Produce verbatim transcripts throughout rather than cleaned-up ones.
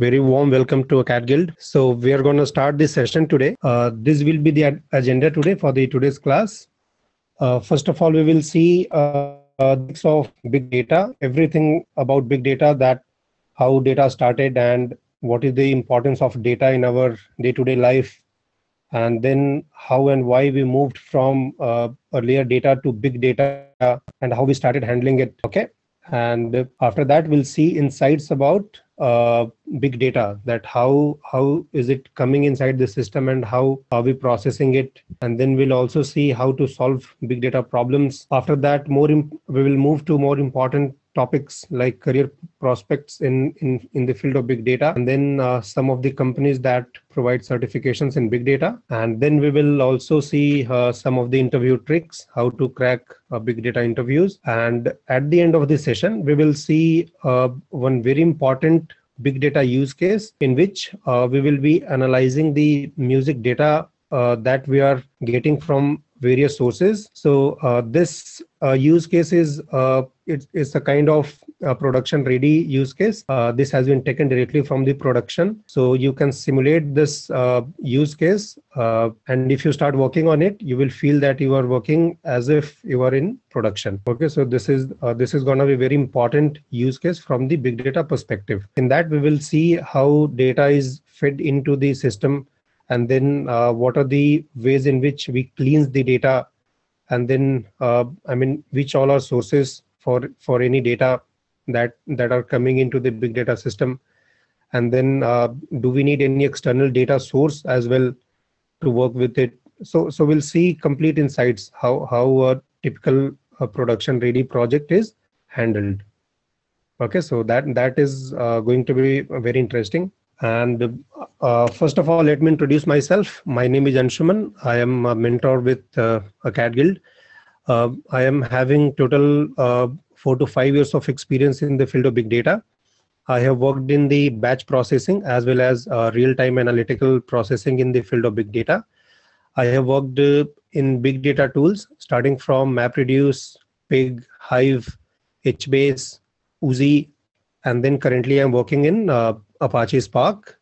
Very warm welcome to Acadgild. So we are going to start this session today. Uh, this will be the ad agenda today for the today's class. Uh, first of all, we will see uh, the basics of big data, everything about big data, that how data started and what is the importance of data in our day-to-day life, and then how and why we moved from uh, earlier data to big data and how we started handling it. Okay. And after that, we'll see insights about uh, big data, that how how is it coming inside the system and how are we processing it. And then we'll also see how to solve big data problems. After that, more we will move to more important topics like career prospects in, in, in the field of big data, and then uh, some of the companies that provide certifications in big data. And then we will also see uh, some of the interview tricks, how to crack uh, big data interviews. And at the end of this session, we will see uh, one very important big data use case in which uh, we will be analyzing the music data uh, that we are getting from various sources. So uh, this uh, use case is uh, it, it's a kind of uh, production ready use case. Uh, this has been taken directly from the production. So you can simulate this uh, use case. Uh, and if you start working on it, you will feel that you are working as if you are in production. Okay, so this is uh, this is going to be very important use case from the big data perspective. In that, we will see how data is fed into the system, and then uh, what are the ways in which we cleanse the data, and then uh, I mean, which all are sources for for any data that that are coming into the big data system. And then uh, do we need any external data source as well to work with it? So so we'll see complete insights how how a typical uh, production ready project is handled. Okay, so that that is uh, going to be very interesting. And uh, first of all, let me introduce myself. My name is Anshuman. I am a mentor with uh, Acadgild. Uh, I am having total uh, four to five years of experience in the field of big data. I have worked in the batch processing as well as uh, real-time analytical processing in the field of big data. I have worked uh, in big data tools starting from MapReduce, Pig, Hive, HBase, Uzi, and then currently I'm working in uh, Apache Spark,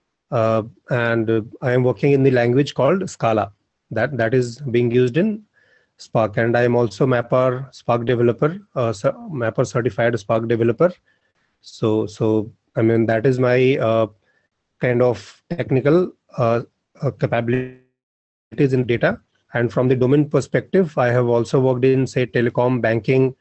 uh, and uh, I am working in the language called Scala that that is being used in Spark. And I am also Mapper Spark developer, uh, Mapper certified Spark developer. So so I mean, that is my uh, kind of technical uh, uh, capabilities in data. And from the domain perspective, I have also worked in, say, telecom, banking,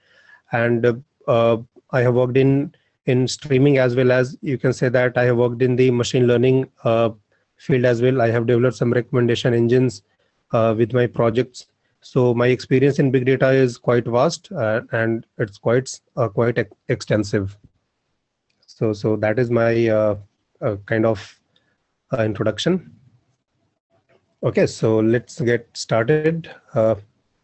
and uh, I have worked in in streaming, as well as you can say that I have worked in the machine learning uh, field as well. I have developed some recommendation engines uh, with my projects. So my experience in big data is quite vast uh, and it's quite uh, quite ex extensive. So so that is my uh, uh, kind of uh, introduction. Okay, so let's get started. Uh,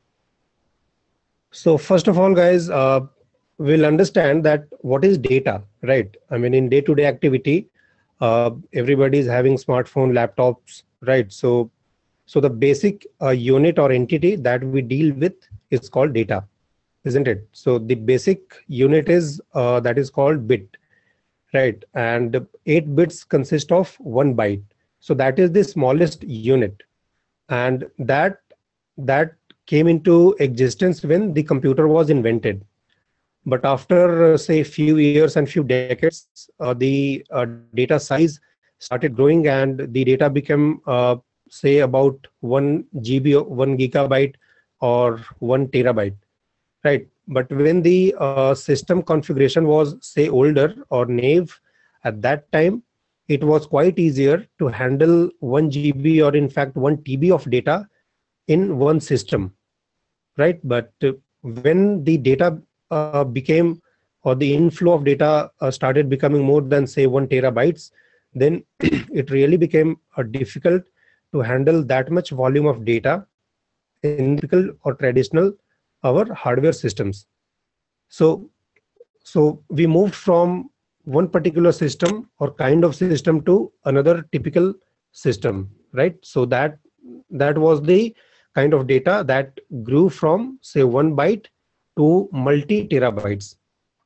so first of all, guys, uh, we'll understand that what is data, right? I mean, in day-to-day activity, uh, everybody is having smartphone, laptops, right? So, so the basic uh, unit or entity that we deal with is called data, isn't it? So the basic unit is uh, that is called bit, right? And eight bits consist of one byte. So that is the smallest unit, and that that came into existence when the computer was invented. But after, uh, say, few years and few decades, uh, the uh, data size started growing, and the data became, uh, say, about one G B, one gigabyte, or one terabyte, right? But when the uh, system configuration was, say, older or naive, at that time, it was quite easier to handle one G B or, in fact, one T B of data in one system, right? But uh, when the data Uh, became, or the inflow of data uh, started becoming more than, say, one terabytes, then it really became uh, difficult to handle that much volume of data in typical or traditional our hardware systems. So so we moved from one particular system or kind of system to another typical system, right? So that that was the kind of data that grew from, say, one byte to multi terabytes.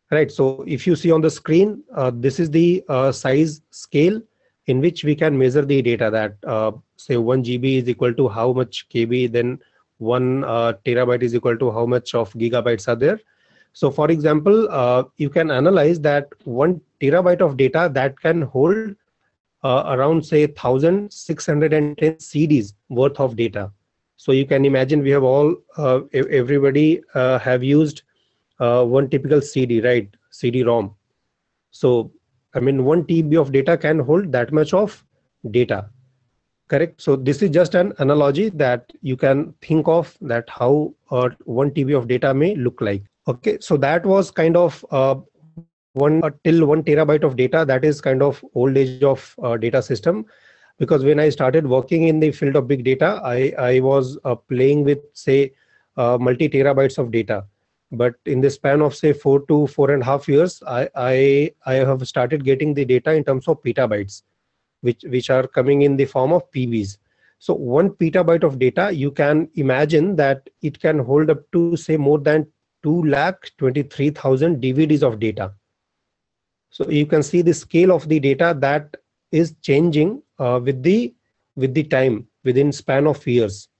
Right. So if you see on the screen, uh, this is the uh, size scale in which we can measure the data that uh, say one G B is equal to how much K B, then one uh, terabyte is equal to how much of gigabytes are there. So for example, uh, you can analyze that one terabyte of data that can hold uh, around say one thousand six hundred ten C Ds worth of data. So you can imagine we have all, uh, e- everybody uh, have used uh, one typical C D, right? C D ROM. So, I mean, one T B of data can hold that much of data, correct? So this is just an analogy that you can think of that how uh, one T B of data may look like. Okay, so that was kind of uh, one uh, till one terabyte of data. That is kind of old age of uh, data system. Because when I started working in the field of big data, I, I was uh, playing with say uh, multi terabytes of data. But in the span of say four to four and a half years, I, I, I have started getting the data in terms of petabytes, which, which are coming in the form of P Bs. So one petabyte of data, you can imagine that it can hold up to say more than two lakh twenty-three thousand D V Ds of data. So you can see the scale of the data that is changing uh, with the with the time within span of years.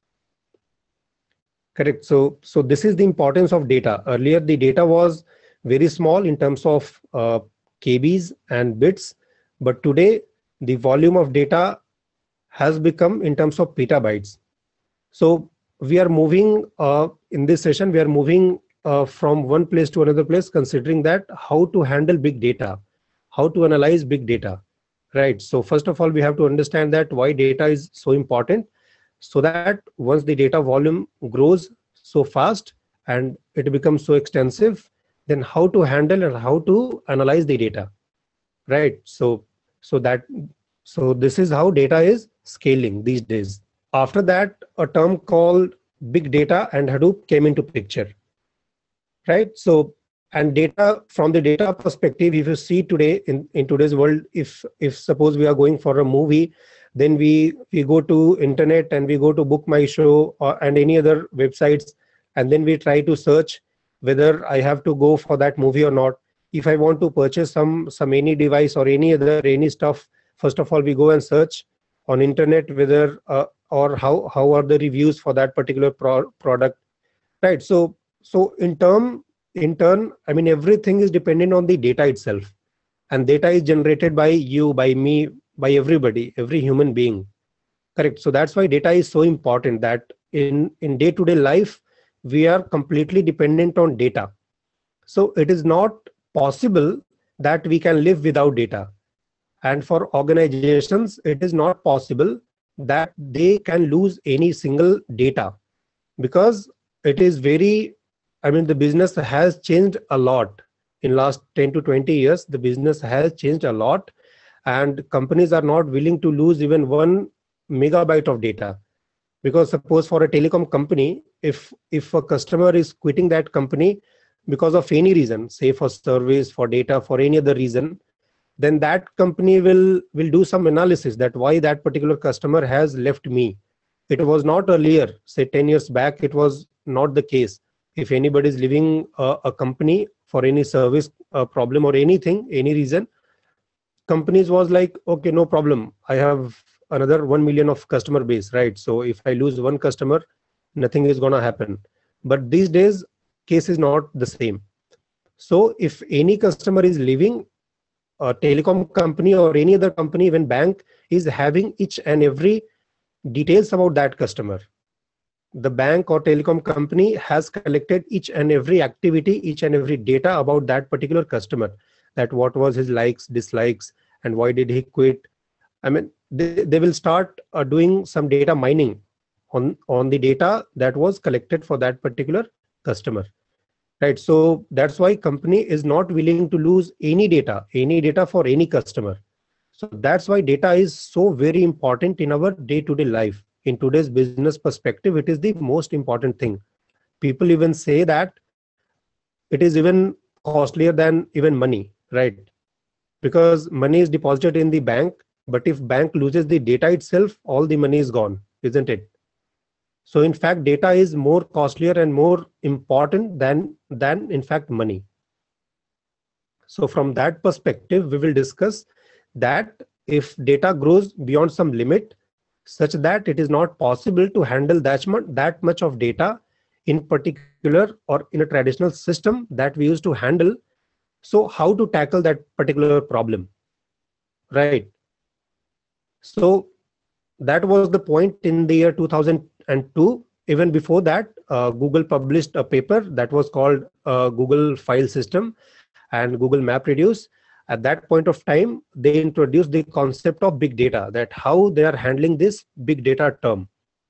Correct. So so this is the importance of data. Earlier the data was very small in terms of uh, K Bs and bits, but today the volume of data has become in terms of petabytes. So we are moving uh, in this session, we are moving uh, from one place to another place, considering that how to handle big data, how to analyze big data, right? So first of all, we have to understand that why data is so important, so that once the data volume grows so fast and it becomes so extensive, then how to handle and how to analyze the data, right? So, so that, so this is how data is scaling these days. After that, a term called big data and Hadoop came into picture, right? So, and data, from the data perspective, if you see today in, in today's world, if if suppose we are going for a movie, then we we go to internet and we go to Book My Show or and any other websites, and then we try to search whether I have to go for that movie or not. If I want to purchase some some any device or any other any stuff, first of all we go and search on internet whether uh, or how how are the reviews for that particular pro- product, right? So so in term in turn, I mean, everything is dependent on the data itself, and data is generated by you, by me, by everybody, every human being, correct? So that's why data is so important, that in in day to day life we are completely dependent on data. So it is not possible that we can live without data, and for organizations it is not possible that they can lose any single data, because it is very, I mean, the business has changed a lot in last ten to twenty years. The business has changed a lot, and companies are not willing to lose even one megabyte of data. Because suppose for a telecom company, if if a customer is quitting that company because of any reason, say for service, for data, for any other reason, then that company will will do some analysis that why that particular customer has left me. It was not earlier, say ten years back, it was not the case. If anybody is leaving a, a company for any service uh, problem or anything, any reason, companies was like, okay, no problem, I have another one million of customer base, right? So if I lose one customer, nothing is going to happen. But these days case is not the same. So if any customer is leaving, a telecom company or any other company, even bank, is having each and every details about that customer. The bank or telecom company has collected each and every activity, each and every data about that particular customer, that what was his likes, dislikes, and why did he quit. I mean, they, they will start uh, doing some data mining on on the data that was collected for that particular customer, right? So that's why company is not willing to lose any data, any data for any customer. So that's why data is so very important in our day-to-day life. In today's business perspective, it is the most important thing. People even say that it is even costlier than even money, right? Because money is deposited in the bank, but if bank loses the data itself, all the money is gone, isn't it? So in fact, data is more costlier and more important than than in fact money. So from that perspective, we will discuss that if data grows beyond some limit such that it is not possible to handle that much, that much of data in particular or in a traditional system that we used to handle, so how to tackle that particular problem, right? So that was the point in the year two thousand two. Even before that, uh, Google published a paper that was called uh, Google File System and Google MapReduce. At that point of time, they introduced the concept of big data, that how they are handling this big data term,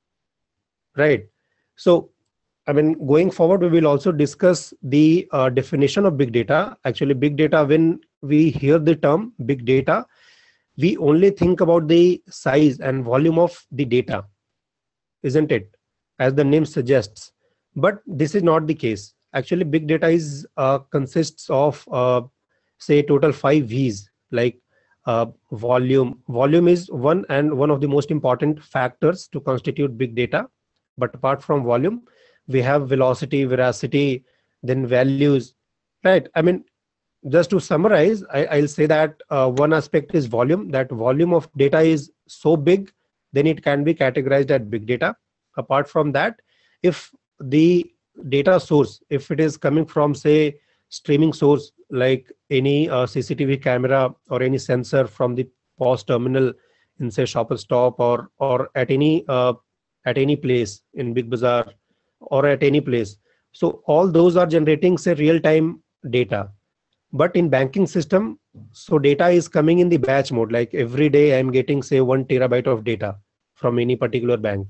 right? So, I mean, going forward, we will also discuss the uh, definition of big data. Actually, big data, when we hear the term big data, we only think about the size and volume of the data, isn't it? As the name suggests. But this is not the case. Actually, big data is uh, consists of uh, say total five V's, like uh, volume. Volume is one and one of the most important factors to constitute big data. But apart from volume, we have velocity, veracity, then values, right? I mean, just to summarize, I, I'll say that uh, one aspect is volume. That volume of data is so big, then it can be categorized as big data. Apart from that, if the data source, if it is coming from, say, streaming source, like any uh, C C T V camera or any sensor from the POS terminal in, say, Shoppers Stop, or or at any uh, at any place in Big Bazaar or at any place. So all those are generating, say, real-time data. But in banking system, so data is coming in the batch mode. Like every day I'm getting, say, one terabyte of data from any particular bank.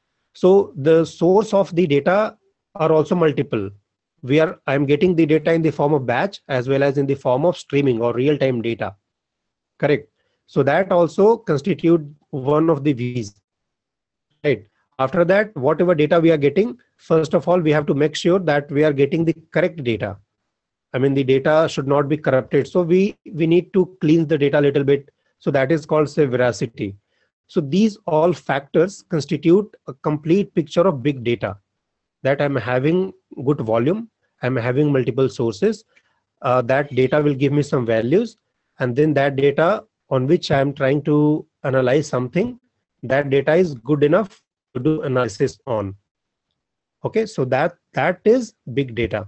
So the source of the data are also multiple. We are, I'm getting the data in the form of batch as well as in the form of streaming or real-time data. Correct. So that also constitute one of the V's. Right. After that, whatever data we are getting, first of all, we have to make sure that we are getting the correct data. I mean, the data should not be corrupted. So we, we need to cleanse the data a little bit. So that is called, say, veracity. So these all factors constitute a complete picture of big data, that I'm having good volume, I'm having multiple sources, uh, that data will give me some values, and then that data on which I'm trying to analyze something, that data is good enough to do analysis on. Okay, so that that is big data.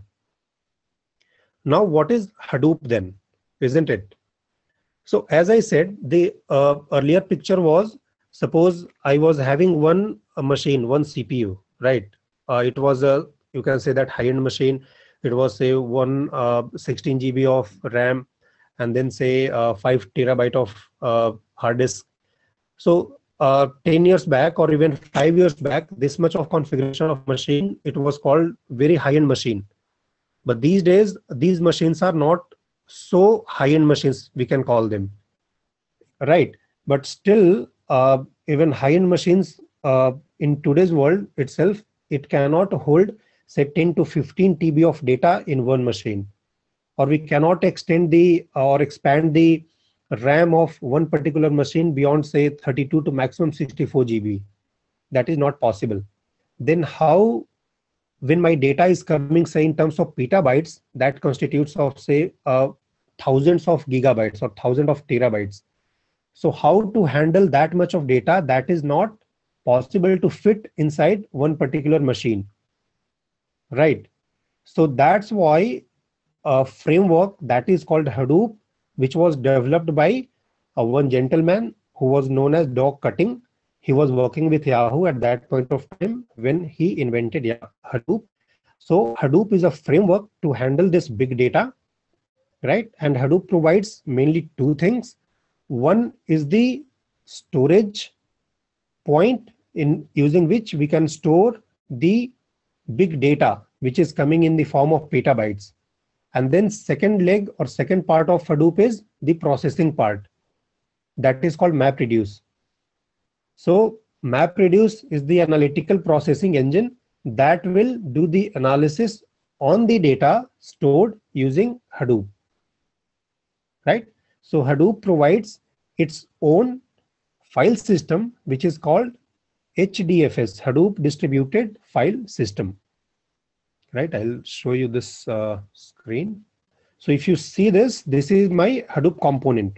Now, what is Hadoop then, isn't it? So as I said, the uh, earlier picture was, suppose I was having one a machine, one C P U, right? Uh, it was a, you can say that high-end machine. It was, say, one uh, sixteen G B of RAM, and then, say, uh, five terabyte of uh, hard disk. So uh, ten years back or even five years back, this much of configuration of machine, it was called very high-end machine. But these days, these machines are not so high-end machines, we can call them, right? But still, uh, even high-end machines uh, in today's world itself, it cannot hold, say, ten to fifteen T B of data in one machine. Or we cannot extend the or expand the RAM of one particular machine beyond, say, thirty-two to maximum sixty-four G B. That is not possible. Then how, when my data is coming, say, in terms of petabytes, that constitutes of, say, uh, thousands of gigabytes or thousands of terabytes. So how to handle that much of data, that is not possible to fit inside one particular machine, right? So that's why a framework that is called Hadoop, which was developed by uh, one gentleman who was known as Dog Cutting. He was working with Yahoo at that point of time when he invented Hadoop. So Hadoop is a framework to handle this big data, right? And Hadoop provides mainly two things. One is the storage point in using which we can store the big data, which is coming in the form of petabytes. And then second leg or second part of Hadoop is the processing part. That is called MapReduce. So MapReduce is the analytical processing engine that will do the analysis on the data stored using Hadoop, right? So Hadoop provides its own file system, which is called H D F S, Hadoop Distributed File System, right? I'll show you this uh, screen. So if you see this, this is my Hadoop component,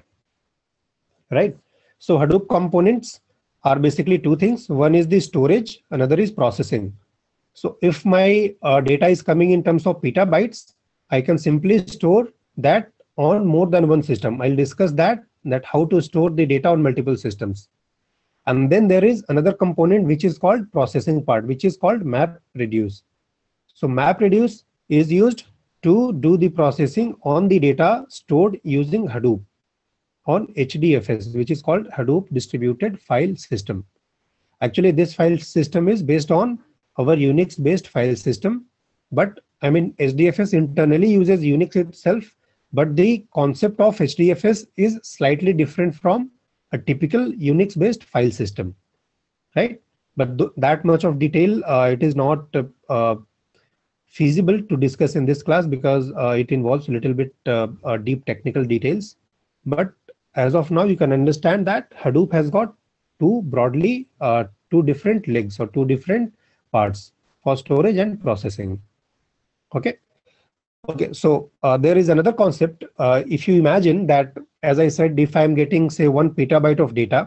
right? So Hadoop components are basically two things. One is the storage, another is processing. So if my uh, data is coming in terms of petabytes, I can simply store that on more than one system. I'll discuss that, that how to store the data on multiple systems. And then there is another component which is called processing part, which is called map reduce. So map reduce is used to do the processing on the data stored using Hadoop on H D F S, which is called Hadoop Distributed File System. Actually, this file system is based on our Unix based file system, but I mean H D F S internally uses Unix itself, but the concept of H D F S is slightly different from a typical Unix based file system, right? But th that much of detail, uh, it is not uh, uh, feasible to discuss in this class because uh, it involves a little bit uh, uh, deep technical details. But as of now, you can understand that Hadoop has got two broadly uh, two different legs or two different parts for storage and processing. Okay. Okay. So uh, there is another concept. Uh, if you imagine that, as I said, if I'm getting say one petabyte of data,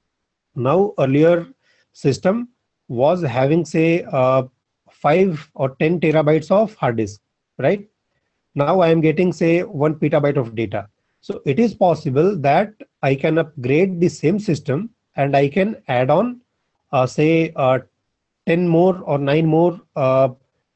now earlier system was having say uh, five or ten terabytes of hard disk, right? Now I am getting say one petabyte of data. So it is possible that I can upgrade the same system and I can add on uh, say uh, ten more or nine more uh,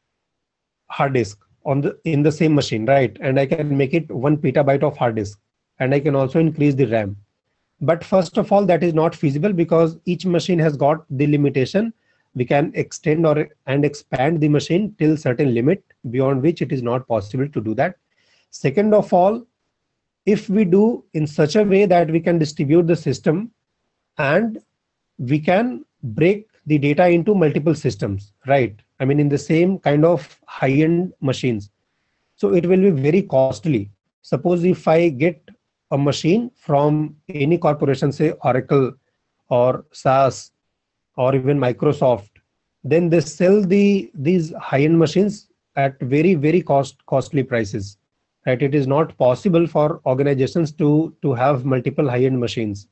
hard disk on the in the same machine, right? And I can make it one petabyte of hard disk, and I can also increase the RAM. But first of all, that is not feasible because each machine has got the limitation. We can extend or and expand the machine till certain limit, beyond which it is not possible to do that. Second of all, if we do in such a way that we can distribute the system and we can break the data into multiple systems, right? I mean, in the same kind of high-end machines. So it will be very costly. Suppose if I get a machine from any corporation, say Oracle or SAS or even Microsoft, then they sell the these high-end machines at very, very cost costly prices. Right? It is not possible for organizations to, to have multiple high-end machines.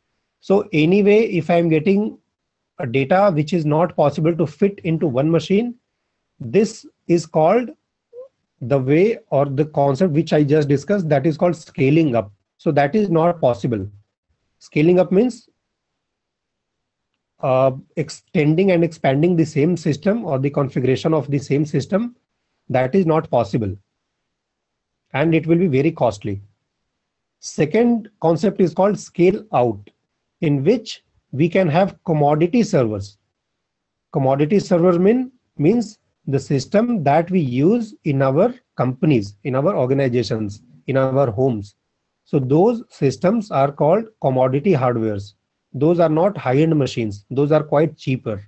So anyway, if I'm getting a data which is not possible to fit into one machine, this is called the way or the concept which I just discussed, that is called scaling up. So that is not possible. Scaling up means uh, extending and expanding the same system or the configuration of the same system. That is not possible. And it will be very costly. Second concept is called scale out, in which we can have commodity servers. Commodity server mean, means the system that we use in our companies, in our organizations, in our homes. So those systems are called commodity hardwares. Those are not high-end machines. Those are quite cheaper.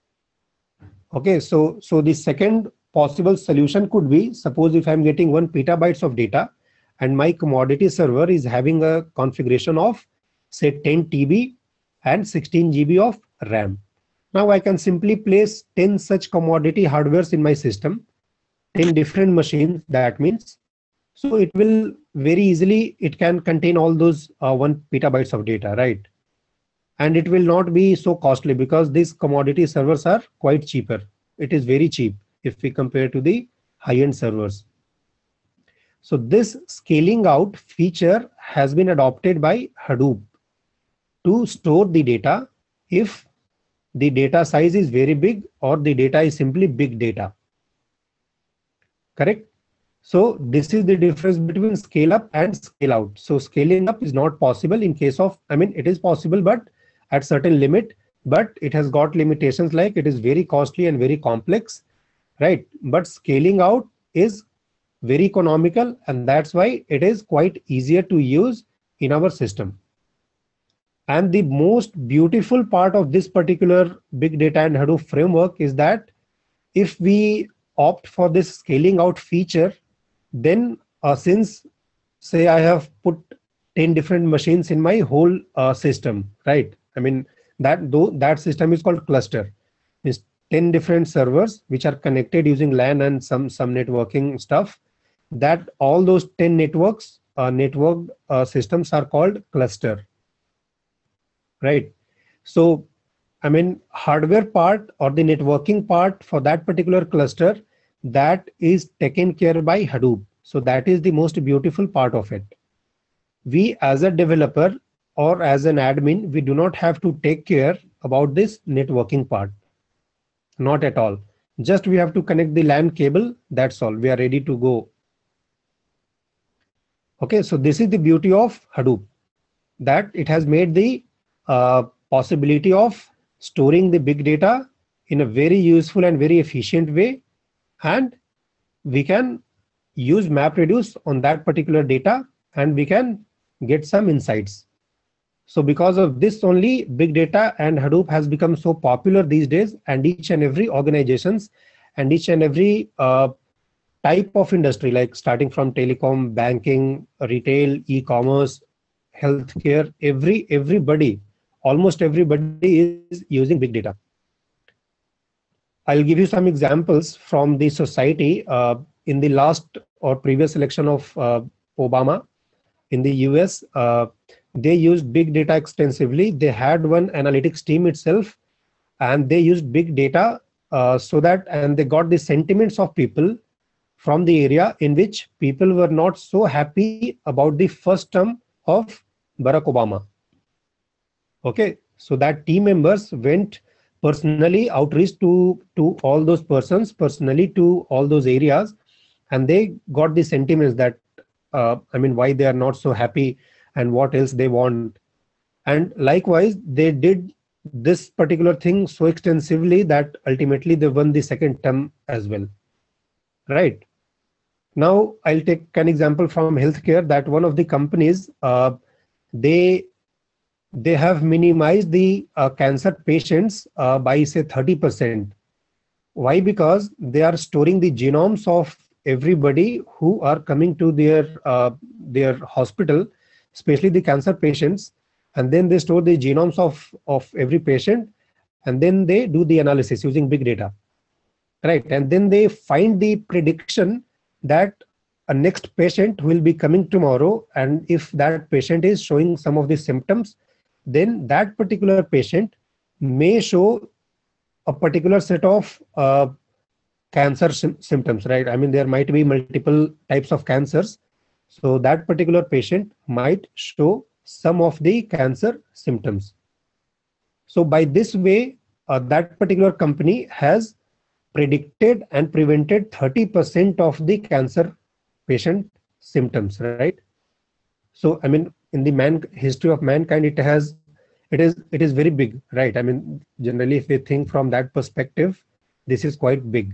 Okay, so, so the second possible solution could be, suppose if I'm getting one petabytes of data and my commodity server is having a configuration of say ten T B and sixteen G B of RAM. Now I can simply place ten such commodity hardwares in my system, ten different machines, that means. So it will very easily, it can contain all those uh, one petabytes of data, right? And it will not be so costly because these commodity servers are quite cheaper. It is very cheap if we compare to the high-end servers. So this scaling out feature has been adopted by Hadoop to store the data if the data size is very big or the data is simply big data. Correct? So this is the difference between scale up and scale out. So scaling up is not possible in case of, I mean, it is possible, but at certain limit, but it has got limitations like it is very costly and very complex, right? But scaling out is very economical, and that's why it is quite easier to use in our system. And the most beautiful part of this particular big data and Hadoop framework is that if we opt for this scaling out feature, then uh, since say I have put ten different machines in my whole uh, system, right? I mean, that though that system is called cluster. It's ten different servers which are connected using LAN and some, some networking stuff. that all those ten networks, uh, networked uh, systems are called cluster, right? So, I mean, hardware part or the networking part for that particular cluster, that is taken care by Hadoop. So that is the most beautiful part of it. We as a developer or as an admin, we do not have to take care about this networking part. Not at all. Just we have to connect the LAN cable. That's all. We are ready to go. Okay, so this is the beauty of Hadoop, that it has made the uh, possibility of storing the big data in a very useful and very efficient way, and we can use MapReduce on that particular data and we can get some insights. So because of this only, big data and Hadoop has become so popular these days, and each and every organizations and each and every uh, type of industry, like starting from telecom, banking, retail, e-commerce, healthcare, every everybody, almost everybody is using big data. I'll give you some examples from the society. Uh, in the last or previous election of uh, Obama in the U S, uh, they used big data extensively. They had one analytics team itself, and they used big data uh, so that, and they got the sentiments of people from the area in which people were not so happy about the first term of Barack Obama. Okay, so that team members went personally, outreach to to all those persons, personally to all those areas, and they got the sentiments that uh, I mean, why they are not so happy and what else they want. And likewise, they did this particular thing so extensively that ultimately they won the second term as well. Right. Now I'll take an example from healthcare, that one of the companies, uh, they they have minimized the uh, cancer patients uh, by say thirty percent. Why? Because they are storing the genomes of everybody who are coming to their uh, their hospital, especially the cancer patients, and then they store the genomes of of every patient, and then they do the analysis using big data, right? And then they find the prediction that a next patient will be coming tomorrow, and if that patient is showing some of the symptoms, then that particular patient may show a particular set of uh, cancer sim symptoms, right? I mean, there might be multiple types of cancers. So that particular patient might show some of the cancer symptoms. So by this way, uh, that particular company has predicted and prevented thirty percent of the cancer patient symptoms, right? So, I mean, in the man history of mankind, it has, it is, it is very big, right? I mean, generally, if we think from that perspective, this is quite big.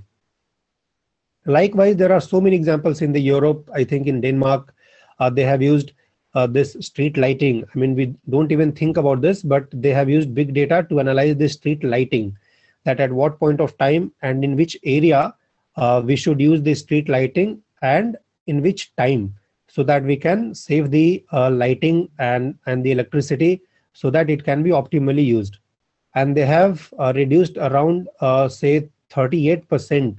Likewise, there are so many examples in the Europe. I think in Denmark, uh, they have used uh, this street lighting. I mean, we don't even think about this, but they have used big data to analyze the street lighting, that at what point of time and in which area uh, we should use the street lighting and in which time, so that we can save the uh, lighting and, and the electricity so that it can be optimally used. And they have uh, reduced around, uh, say, thirty-eight percent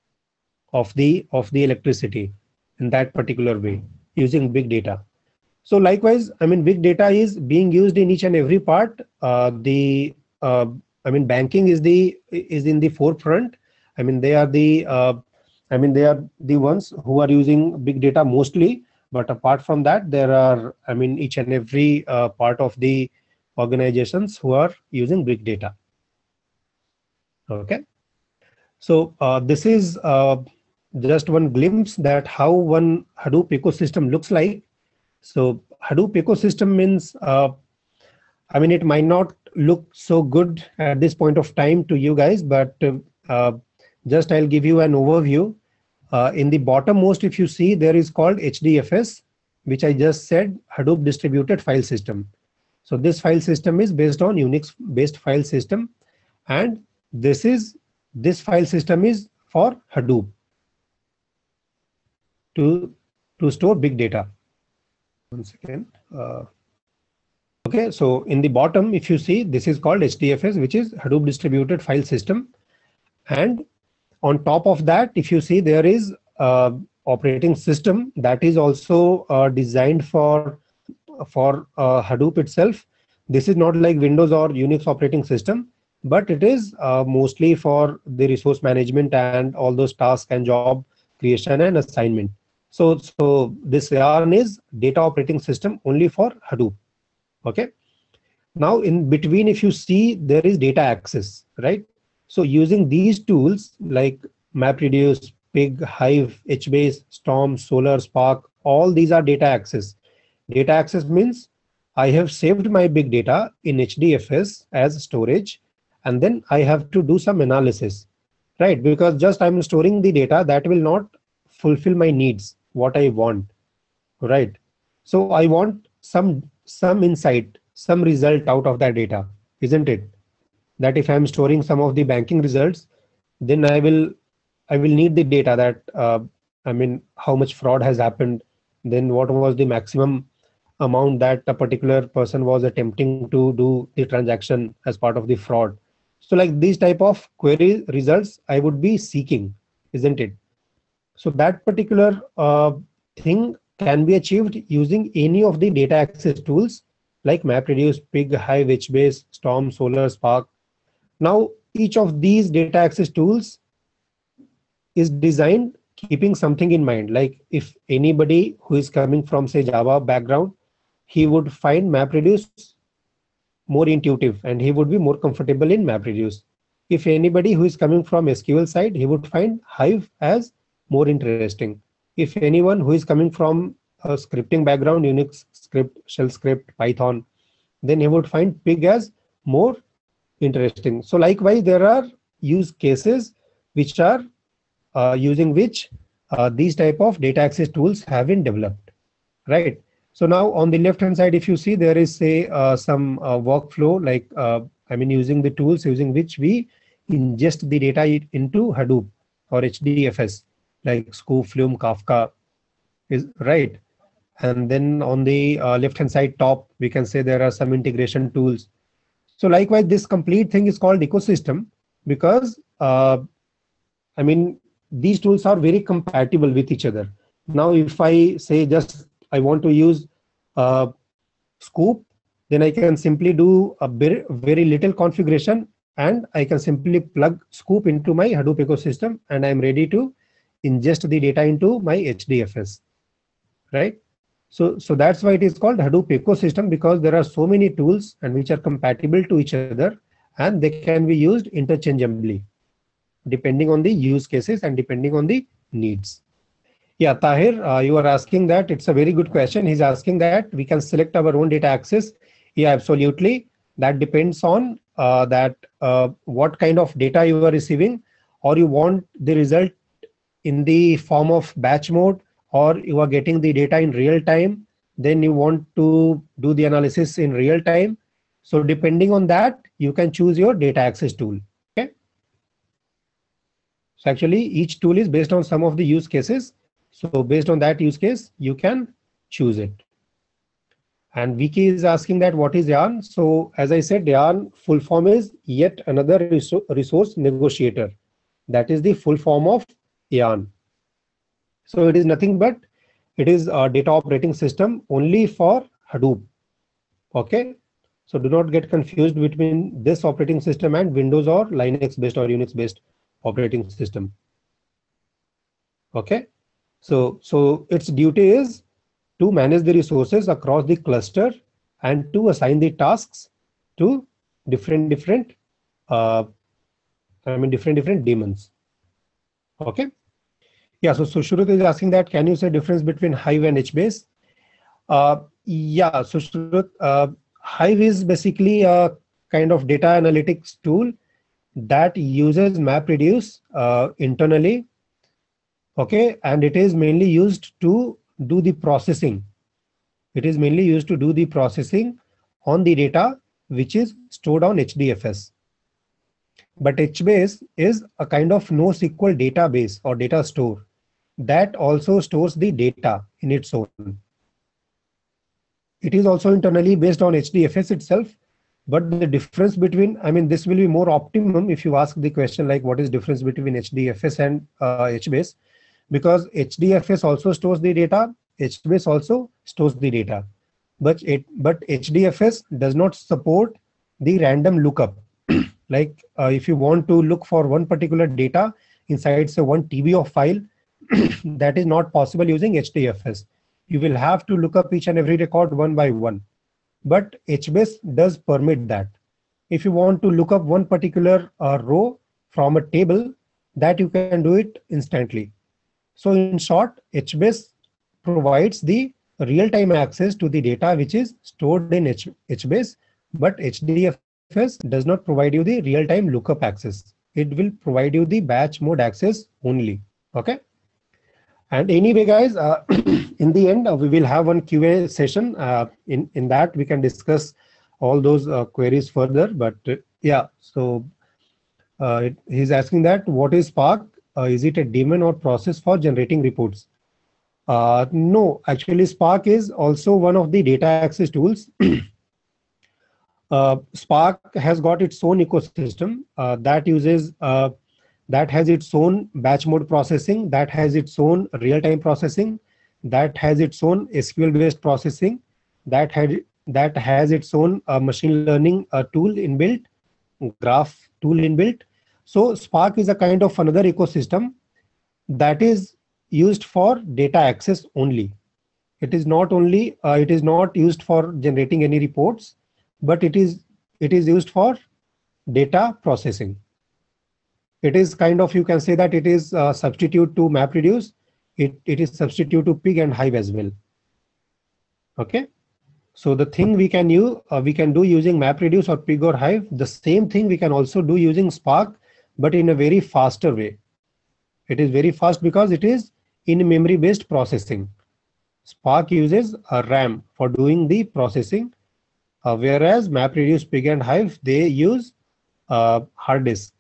of the of the electricity in that particular way using big data. So likewise, I mean, big data is being used in each and every part. Uh, the uh, I mean, banking is the is in the forefront. I mean, they are the uh, I mean, they are the ones who are using big data mostly. But apart from that, there are, I mean, each and every uh, part of the organizations who are using big data. Okay. So uh, this is uh, just one glimpse that how one Hadoop ecosystem looks like. So Hadoop ecosystem means, uh, I mean, it might not look so good at this point of time to you guys, but uh, just I'll give you an overview. Uh, in the bottommost, if you see, there is called H D F S, which I just said, Hadoop Distributed File System. So this file system is based on Unix-based file system, and this is this file system is for Hadoop to to store big data. One second. Uh, okay, so in the bottom, if you see, this is called H D F S, which is Hadoop Distributed File System, and on top of that, if you see, there is uh, operating system that is also uh, designed for for uh, Hadoop itself. This is not like Windows or Unix operating system, but it is uh, mostly for the resource management and all those tasks and job creation and assignment. So, so this yarn is data operating system only for Hadoop. Okay. Now in between, if you see, there is data access, right? So using these tools like MapReduce, Pig, Hive, HBase, Storm, Solar, Spark, all these are data access. Data access means I have saved my big data in H D F S as storage, and then I have to do some analysis, right? Because just I'm storing the data, that will not fulfill my needs, what I want, right? So I want some some insight, some result out of that data, isn't it? That if I'm storing some of the banking results, then I will I will need the data that uh, I mean how much fraud has happened, then what was the maximum amount that a particular person was attempting to do the transaction as part of the fraud. So like these type of query results I would be seeking, isn't it? So that particular uh, thing can be achieved using any of the data access tools like MapReduce, Pig, Hive, HBase, Storm, Solar, Spark. Now each of these data access tools is designed keeping something in mind. Like if anybody who is coming from say Java background, he would find MapReduce more intuitive and he would be more comfortable in MapReduce. If anybody who is coming from S Q L side, he would find Hive as more interesting. If anyone who is coming from a scripting background, Unix script, shell script, Python, then he would find Pig as more interesting. So likewise, there are use cases which are uh, using which uh, these type of data access tools have been developed, right? So now on the left hand side, if you see, there is say uh, some uh, workflow, like uh, I mean using the tools using which we ingest the data into Hadoop or H D F S, like Scoop, Flume, Kafka, is right. And then on the uh, left hand side top, we can say there are some integration tools. So likewise, this complete thing is called ecosystem because uh, I mean these tools are very compatible with each other. Now if I say just I want to use uh, Scoop, then I can simply do a very, very little configuration and I can simply plug Scoop into my Hadoop ecosystem and I'm ready to ingest the data into my H D F S, right? So, so that's why it is called Hadoop ecosystem, because there are so many tools and which are compatible to each other and they can be used interchangeably depending on the use cases and depending on the needs. Yeah, Tahir, uh, you are asking that. It's a very good question. He's asking that we can select our own data access. Yeah, absolutely. That depends on uh, that uh, what kind of data you are receiving, or you want the result in the form of batch mode, or you are getting the data in real time, then you want to do the analysis in real time. So depending on that, you can choose your data access tool. Okay. So actually each tool is based on some of the use cases. So based on that use case, you can choose it. And Vicky is asking that what is yarn? So as I said, yarn full form is yet another resource negotiator. That is the full form of yarn. So it is nothing but it is a data operating system only for Hadoop. Okay. So do not get confused between this operating system and Windows or Linux based or Unix based operating system. Okay. So, so its duty is to manage the resources across the cluster and to assign the tasks to different, different, uh, I mean, different, different daemons. Okay. Yeah. So, so Shurut is asking that, can you say difference between Hive and HBase? Uh, yeah. So Shurut, uh, Hive is basically a kind of data analytics tool that uses MapReduce uh, internally. Okay, and it is mainly used to do the processing. It is mainly used to do the processing on the data which is stored on H D F S. But HBase is a kind of NoSQL database or data store that also stores the data in its own. It is also internally based on H D F S itself, but the difference between, I mean, this will be more optimum if you ask the question like what is difference between H D F S and uh, HBase. because H D F S also stores the data, HBase also stores the data, but it but H D F S does not support the random lookup. Like uh, if you want to look for one particular data inside say one T B of file, that is not possible using H D F S. You will have to look up each and every record one by one. But HBase does permit that. If you want to look up one particular uh, row from a table, that you can do it instantly. So in short, HBase provides the real-time access to the data which is stored in H HBase, but H D F S does not provide you the real-time lookup access. It will provide you the batch mode access only. Okay. And anyway, guys, uh, in the end, uh, we will have one Q A session. Uh, in, in that, we can discuss all those uh, queries further. But uh, yeah, so uh, it, he's asking that, what is Spark? Uh, is it a daemon or process for generating reports? Uh, no, actually, Spark is also one of the data access tools. uh, Spark has got its own ecosystem uh, that uses uh, that has its own batch mode processing, that has its own real-time processing, that has its own S Q L-based processing, that had that has its own uh, machine learning uh, tool inbuilt, graph tool inbuilt. So Spark is a kind of another ecosystem that is used for data access only. It is not only uh, it is not used for generating any reports, but it is it is used for data processing. It is kind of, you can say that it is a substitute to MapReduce. It, it is substitute to Pig and Hive as well. Okay. So the thing we can use, uh, we can do using MapReduce or Pig or Hive, the same thing we can also do using Spark, but in a very faster way. It is very fast because it is in memory based processing. Spark uses a RAM for doing the processing, uh, whereas MapReduce, Pig and Hive, they use uh, hard disk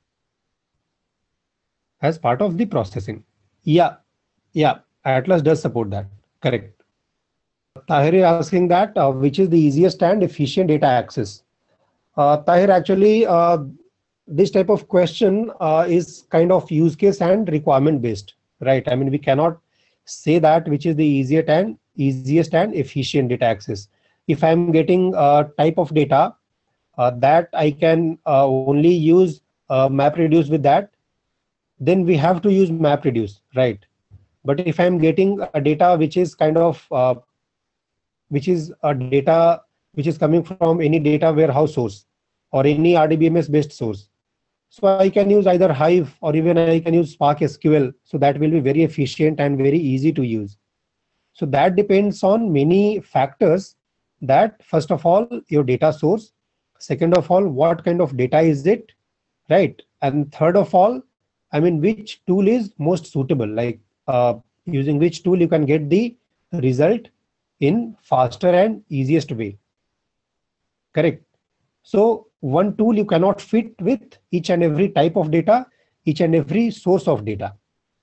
as part of the processing. Yeah, yeah, Atlas does support that. Correct. Tahir is asking that uh, which is the easiest and efficient data access. Uh, Tahir, actually, uh, this type of question uh, is kind of use case and requirement based, right? I mean, we cannot say that which is the easiest and easiest and efficient data access. If I'm getting a type of data uh, that I can uh, only use uh, MapReduce with that, then we have to use MapReduce, right? But if I'm getting a data which is kind of, uh, which is a data which is coming from any data warehouse source or any R D B M S based source, so I can use either Hive or even I can use Spark S Q L. So that will be very efficient and very easy to use. So that depends on many factors. That first of all, your data source. Second of all, what kind of data is it, right? And third of all, I mean, which tool is most suitable, like uh, using which tool you can get the result in faster and easiest way. Correct. So one tool you cannot fit with each and every type of data, each and every source of data.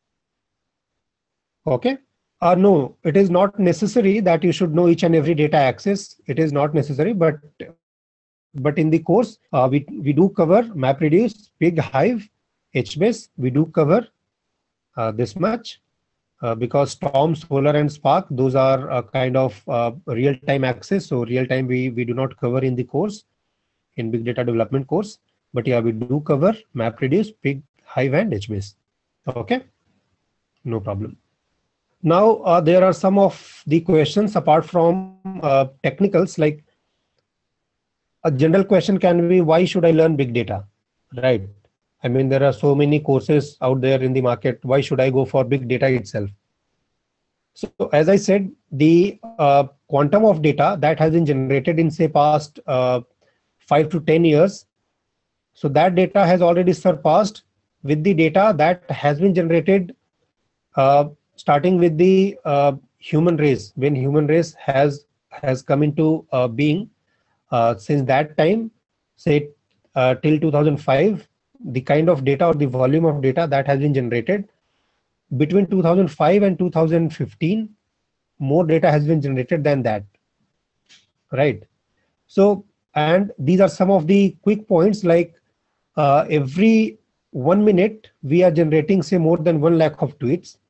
Okay. Uh, no, it is not necessary that you should know each and every data access. It is not necessary, but but in the course, uh, we, we do cover MapReduce, Pig, Hive, HBase. We do cover uh, this much uh, because Storm, Solar, and Spark, those are uh, kind of uh, real-time access. So real-time we, we do not cover in the course, in Big Data Development course. But yeah, we do cover MapReduce, Pig, Hive, and HBase. Okay, no problem. Now, uh, there are some of the questions apart from uh, technicals, like a general question can be, why should I learn big data, right? I mean, there are so many courses out there in the market. Why should I go for big data itself? So as I said, the uh, quantum of data that has been generated in say past uh, five to ten years, so that data has already surpassed with the data that has been generated uh, starting with the uh, human race, when human race has has come into uh, being. Uh, since that time, say uh, till two thousand five, the kind of data or the volume of data that has been generated between two thousand five and two thousand fifteen, more data has been generated than that, right? So, and these are some of the quick points, like uh, every one minute we are generating say more than one lakh of tweets.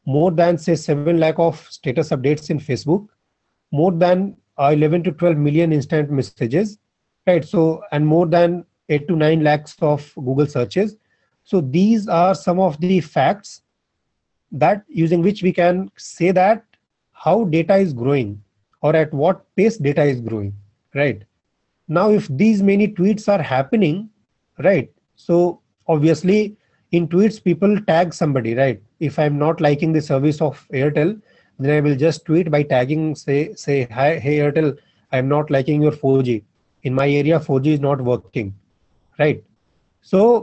more than say seven lakh of status updates in Facebook, more than uh, eleven to twelve million instant messages, right? So, and more than eight to nine lakhs of Google searches. So these are some of the facts that using which we can say that how data is growing or at what pace data is growing, right? Now, if these many tweets are happening, right? So obviously in tweets, people tag somebody, right? If I'm not liking the service of Airtel, then I will just tweet by tagging, say, say, hi, hey Airtel, I'm not liking your four G. In my area, four G is not working, right? So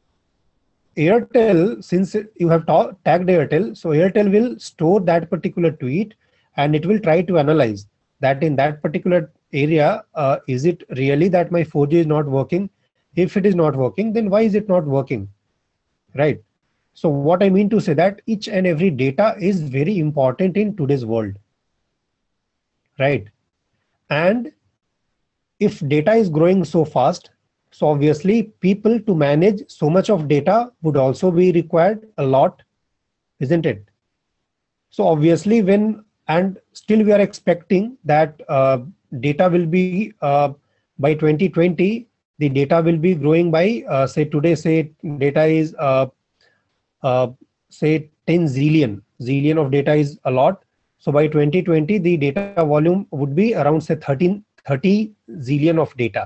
Airtel, since you have ta- tagged Airtel, so Airtel will store that particular tweet and it will try to analyze that in that particular area, uh, is it really that my four G is not working? If it is not working, then why is it not working, right? So what I mean to say that each and every data is very important in today's world, right? And if data is growing so fast, so obviously people to manage so much of data would also be required a lot, isn't it? So obviously when, and still we are expecting that uh, data will be uh, by twenty twenty, the data will be growing by uh, say today, say data is uh, uh, say ten zillion. Zillion of data is a lot. So by twenty twenty, the data volume would be around say thirteen, thirty zillion of data.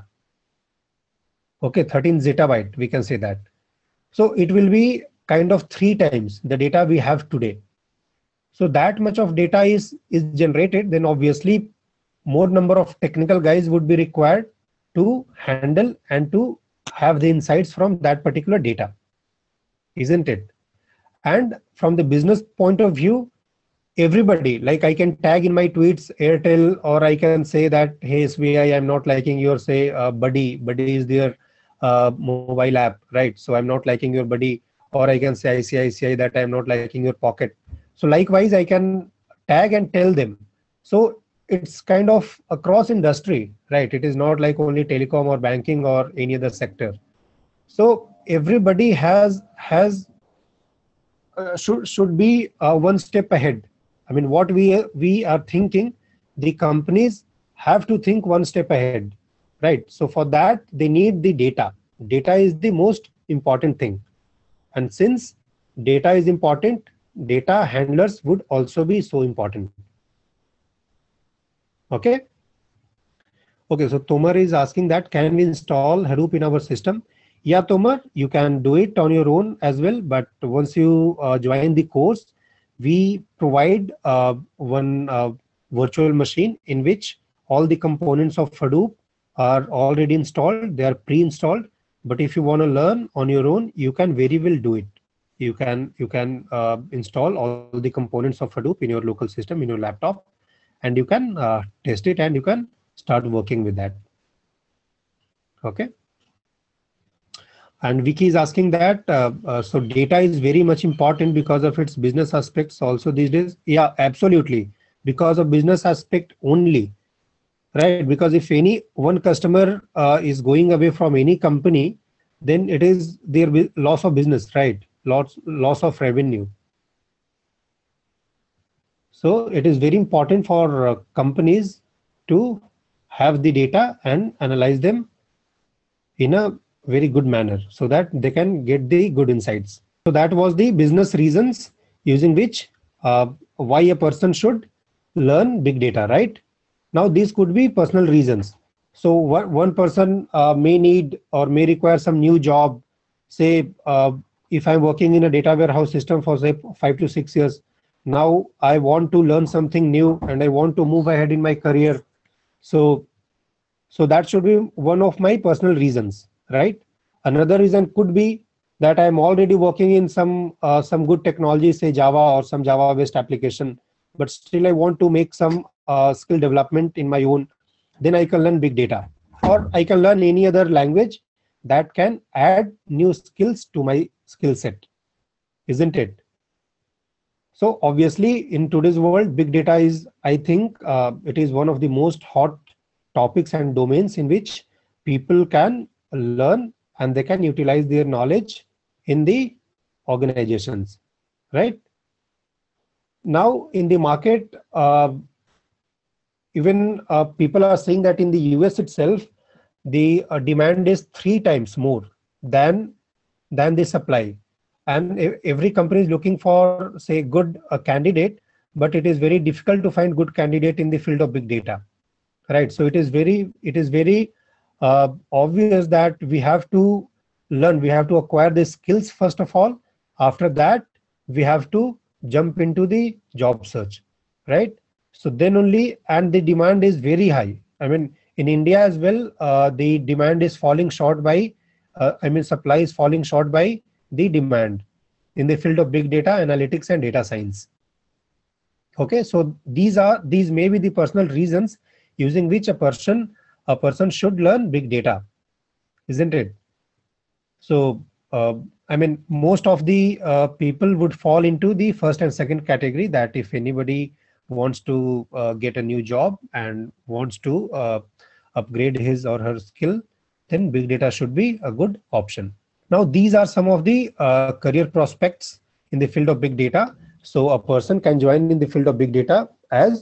Okay, thirteen zettabyte, we can say that. So it will be kind of three times the data we have today. So that much of data is, is generated, then obviously more number of technical guys would be required to handle and to have the insights from that particular data, isn't it? And from the business point of view, everybody, like I can tag in my tweets Airtel, or I can say that, hey S B I, I'm not liking your say uh, buddy, buddy is their uh, mobile app, right? So I'm not liking your buddy, or I can say I C I C I that I'm not liking your pocket. So likewise, I can tag and tell them. So it's kind of across industry, right? It is not like only telecom or banking or any other sector. So everybody has has uh, should should be uh, one step ahead. I mean, what we we are thinking, the companies have to think one step ahead, right? So for that, they need the data. Data is the most important thing. And since data is important, data handlers would also be so important. Okay. Okay, so Tomar is asking that, can we install Hadoop in our system? Yeah, Tomar, you can do it on your own as well. But once you uh, join the course, we provide uh, one uh, virtual machine in which all the components of Hadoop are already installed. They are pre-installed. But if you want to learn on your own, you can very well do it. You can you can uh, install all the components of Hadoop in your local system, in your laptop, and you can uh, test it and you can start working with that. Okay. And Vicky is asking that, uh, uh, so data is very much important because of its business aspects also these days. Yeah, absolutely. Because of business aspect only, right? Because if any one customer uh, is going away from any company, then it is their loss of business, right? Loss, loss of revenue. So it is very important for uh, companies to have the data and analyze them in a very good manner so that they can get the good insights. So that was the business reasons using which uh, why a person should learn big data, right? Now these could be personal reasons. So one, one person uh, may need or may require some new job. Say uh, if I'm working in a data warehouse system for say five to six years, now I want to learn something new and I want to move ahead in my career. So So that should be one of my personal reasons, right? Another reason could be that I'm already working in some uh, some good technology, say Java or some Java-based application, but still I want to make some uh, skill development in my own. Then I can learn big data, or I can learn any other language that can add new skills to my skill set, isn't it? So obviously, in today's world, big data is, I think, uh, it is one of the most hot topics and domains in which people can learn and they can utilize their knowledge in the organizations, right? now in the market, uh, even uh, people are saying that in the U S itself, the uh, demand is three times more than than the supply, and e- every company is looking for, say, good uh, candidate, but it is very difficult to find good candidate in the field of big data, right? So it is very it is very uh, obvious that we have to learn, we have to acquire the skills first of all. After that, we have to jump into the job search, right? So then only, and the demand is very high. I mean, in India as well, uh, the demand is falling short by uh, I mean supply is falling short by the demand in the field of big data analytics and data science. Okay, so these are these may be the personal reasons using which a person a person should learn big data, isn't it? So uh, I mean, most of the uh, people would fall into the first and second category, that if anybody wants to uh, get a new job and wants to uh, upgrade his or her skill, then big data should be a good option. Now, these are some of the uh, career prospects in the field of big data. So a person can join in the field of big data as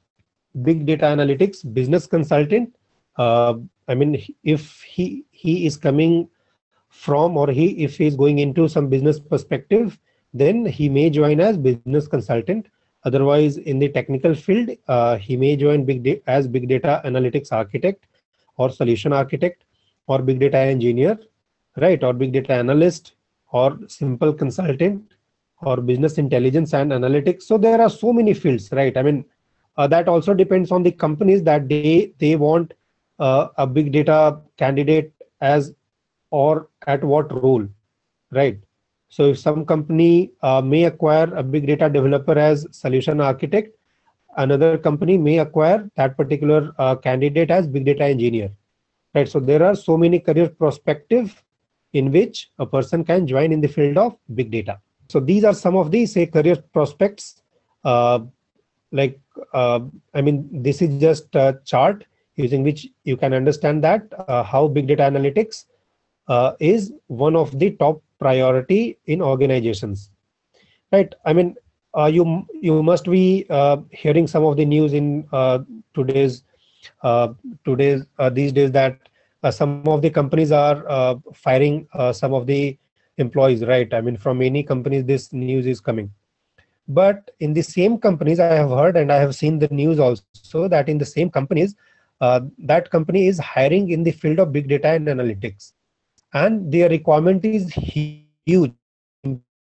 big data analytics business consultant. Uh, I mean, if he he is coming from, or he if he is going into some business perspective, then he may join as business consultant. Otherwise, in the technical field, uh, he may join big data as big data analytics architect, or solution architect, or big data engineer, right? Or big data analyst, or simple consultant, or business intelligence and analytics. So there are so many fields, right? I mean, uh, that also depends on the companies, that they they want uh, a big data candidate as, or at what role, right? So if some company uh, may acquire a big data developer as solution architect, another company may acquire that particular uh, candidate as big data engineer, right? So there are so many career perspective in which a person can join in the field of big data. So these are some of the, say, career prospects. Uh, like uh, I mean, this is just a chart using which you can understand that uh, how big data analytics uh, is one of the top priority in organizations, right? I mean, uh, you you must be uh, hearing some of the news in uh, today's uh, today's uh, these days, that uh, some of the companies are uh, firing uh, some of the employees, right? I mean, from many companies this news is coming. But in the same companies, I have heard and I have seen the news also, that in the same companies, uh, that company is hiring in the field of big data and analytics, and their requirement is huge, simply huge.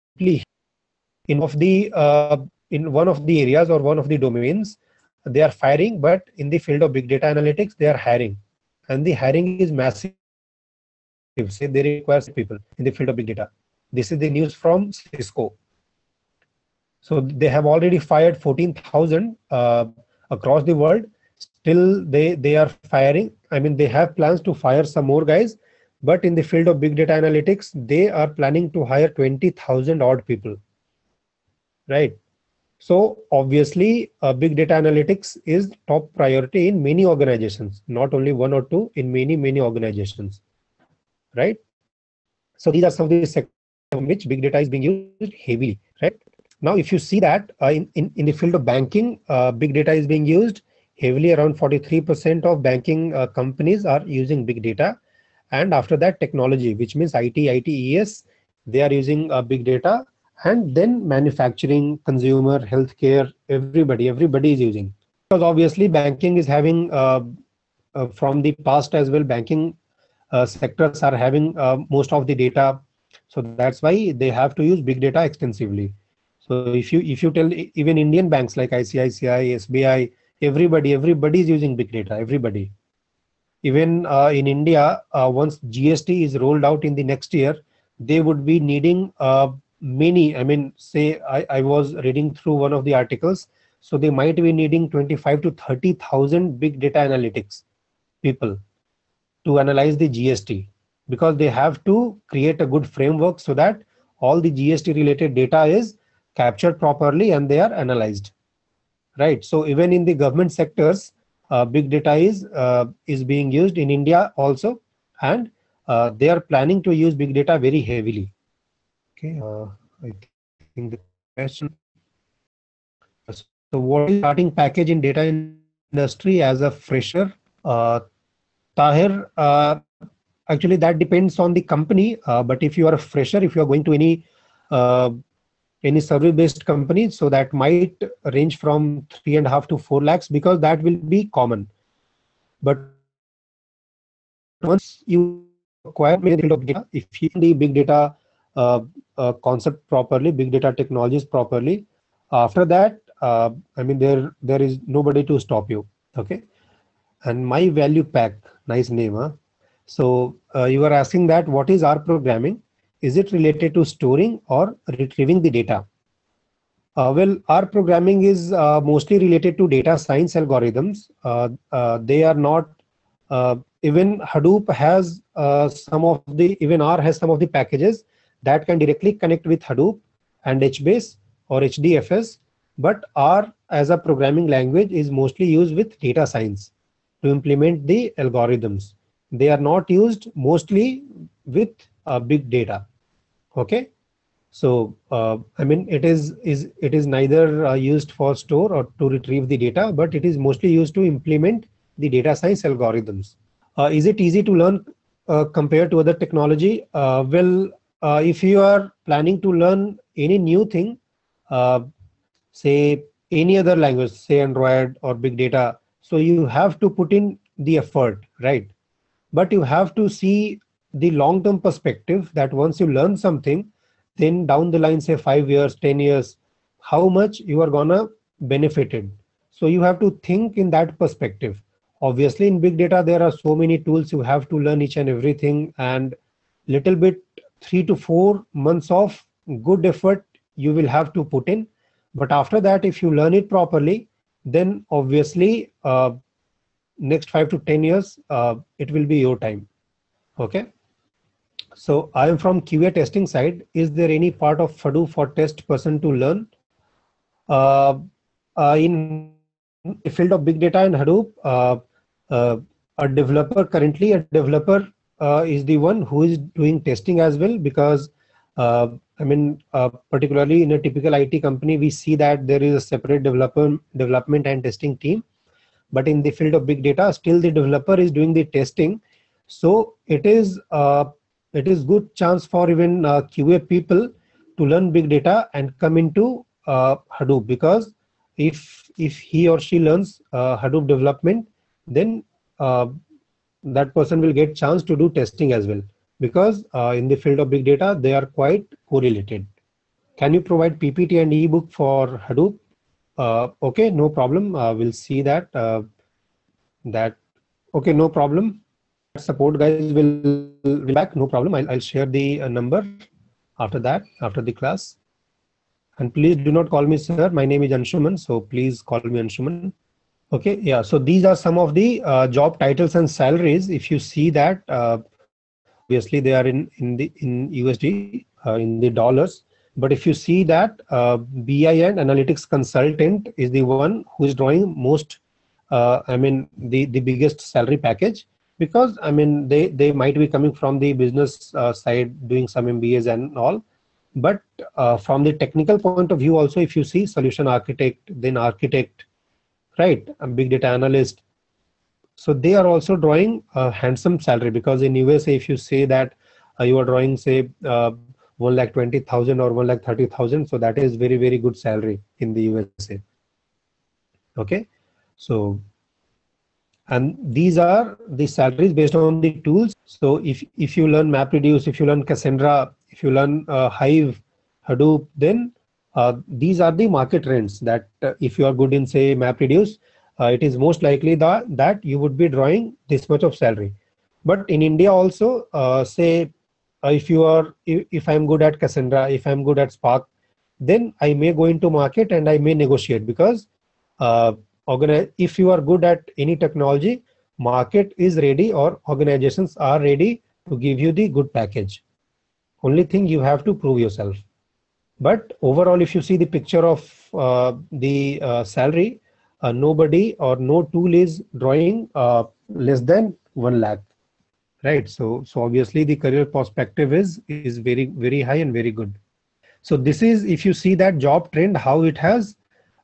In one of the uh, in one of the areas or one of the domains, they are firing, but in the field of big data analytics, they are hiring, and the hiring is massive. Say they require six hundred people in the field of big data. This is the news from Cisco. So they have already fired fourteen thousand uh, across the world. Still, they they are firing. I mean, they have plans to fire some more guys, but in the field of big data analytics, they are planning to hire twenty thousand odd people, right? So obviously, uh, big data analytics is top priority in many organizations, not only one or two, in many many organizations, right? So these are some of the sectors in which big data is being used heavily, right? Now, if you see that uh, in, in, in the field of banking, uh, big data is being used heavily. Around forty-three percent of banking uh, companies are using big data. And after that, technology, which means I T, I T E S, they are using uh, big data. And then manufacturing, consumer, healthcare, everybody, everybody is using. Because obviously banking is having, uh, uh, from the past as well, banking uh, sectors are having uh, most of the data. So that's why they have to use big data extensively. So if you if you tell even Indian banks like I C I C I, S B I, everybody everybody is using big data. Everybody. Even uh, in India, uh, once G S T is rolled out in the next year, they would be needing uh, many. I mean, say I, I was reading through one of the articles, so they might be needing twenty-five to thirty thousand big data analytics people to analyze the G S T, because they have to create a good framework so that all the G S T related data is captured properly and they are analyzed, right? So even in the government sectors, uh, big data is uh, is being used in India also, and uh, they are planning to use big data very heavily. Okay, uh, I think the question. So what is starting package in data industry as a fresher? Uh, Tahir, uh, actually that depends on the company. Uh, but if you are a fresher, if you are going to any uh, any service-based company, so that might range from three and a half to four lakhs because that will be common. But once you acquire maybe in the field of big data, if you learn the big data uh, uh, concept properly, big data technologies properly, after that, uh, I mean, there there is nobody to stop you. Okay. And my value pack, nice name, huh? So uh, you are asking that what is R programming? Is it related to storing or retrieving the data? Uh, well, R programming is uh, mostly related to data science algorithms. Uh, uh, they are not, uh, even Hadoop has uh, some of the, even R has some of the packages that can directly connect with Hadoop and H base or H D F S. But R as a programming language is mostly used with data science to implement the algorithms. They are not used mostly with uh, big data. Okay. So uh, I mean, it is is it is neither uh, used for store or to retrieve the data, but it is mostly used to implement the data science algorithms. Uh, is it easy to learn uh, compared to other technology? Uh, well, uh, if you are planning to learn any new thing, uh, say any other language, say Android or big data, so you have to put in the effort, right? But you have to see the long term perspective that once you learn something, then down the line, say five years, ten years, how much you are gonna benefit it. So you have to think in that perspective. Obviously in big data there are so many tools, you have to learn each and everything, and little bit three to four months of good effort you will have to put in. But after that, if you learn it properly, then obviously uh, next five to ten years, uh, it will be your time. Okay. So I am from Q A testing side. Is there any part of Hadoop for test person to learn? Uh, uh, in the field of big data and Hadoop, uh, uh, a developer, currently a developer uh, is the one who is doing testing as well, because uh, I mean, uh, particularly in a typical I T company, we see that there is a separate developer development and testing team. But in the field of big data, still the developer is doing the testing. So it is uh, it is good chance for even uh, Q A people to learn big data and come into uh, Hadoop, because if if he or she learns uh, Hadoop development, then uh, that person will get chance to do testing as well, because uh, in the field of big data they are quite correlated. Can you provide P P T and ebook for Hadoop? Uh, okay, no problem. Uh, we'll see that. Uh, that okay, no problem. Support guys will, will back. No problem. I'll, I'll share the uh, number after that, after the class. And please do not call me sir. My name is Anshuman, so please call me Anshuman. Okay, yeah. So these are some of the uh, job titles and salaries. If you see that, uh, obviously they are in in the in U S D, uh, in the dollars. But if you see that, uh, B I and analytics consultant is the one who is drawing most. Uh, I mean the the biggest salary package, because I mean they they might be coming from the business uh, side, doing some M B As and all. But uh, from the technical point of view also, if you see solution architect, then architect, right, a big data analyst, so they are also drawing a handsome salary, because in U S A, if you say that uh, you are drawing say uh, one lakh twenty thousand or one lakh thirty thousand, so that is very very good salary in the U S A. Okay, so and these are the salaries based on the tools. So if if you learn MapReduce, if you learn Cassandra, if you learn uh, Hive, Hadoop, then uh, these are the market trends that uh, if you are good in say MapReduce, uh, it is most likely that that you would be drawing this much of salary. But in India also, uh, say uh, if you are if, if I'm good at Cassandra, if I'm good at Spark, then I may go into market and I may negotiate, because uh, organize, if you are good at any technology, market is ready or organizations are ready to give you the good package. Only thing you have to prove yourself. But overall, if you see the picture of uh, the uh, salary, uh, nobody or no tool is drawing uh, less than one lakh, right? So, so obviously the career perspective is is very very high and very good. So this is, if you see that job trend, how it has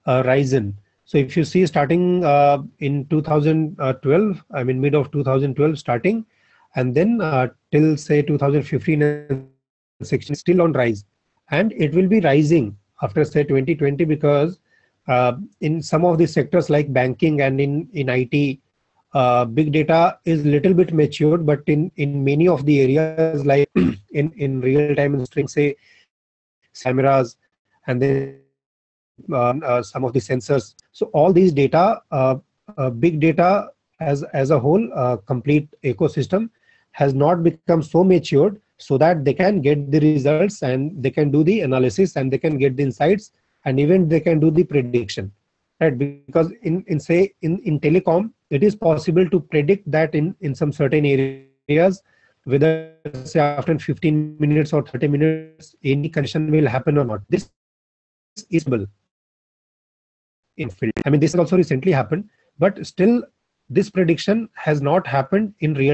uh, risen. So if you see starting uh, in two thousand twelve, I mean mid of two thousand twelve starting, and then uh, till say two thousand fifteen and sixteen, still on rise, and it will be rising after say twenty twenty, because uh, in some of the sectors like banking and in in I T, uh, big data is little bit matured, but in in many of the areas like in in real time streaming, say cameras, and then uh, uh, some of the sensors. So all these data, uh, uh, big data as as a whole, uh, complete ecosystem has not become so matured so that they can get the results and they can do the analysis and they can get the insights, and even they can do the prediction, right? Because in in say in in telecom, it is possible to predict that in in some certain areas, whether say after fifteen minutes or thirty minutes any connection will happen or not. This is possible in field. I mean, this has also recently happened, but still this prediction has not happened in real time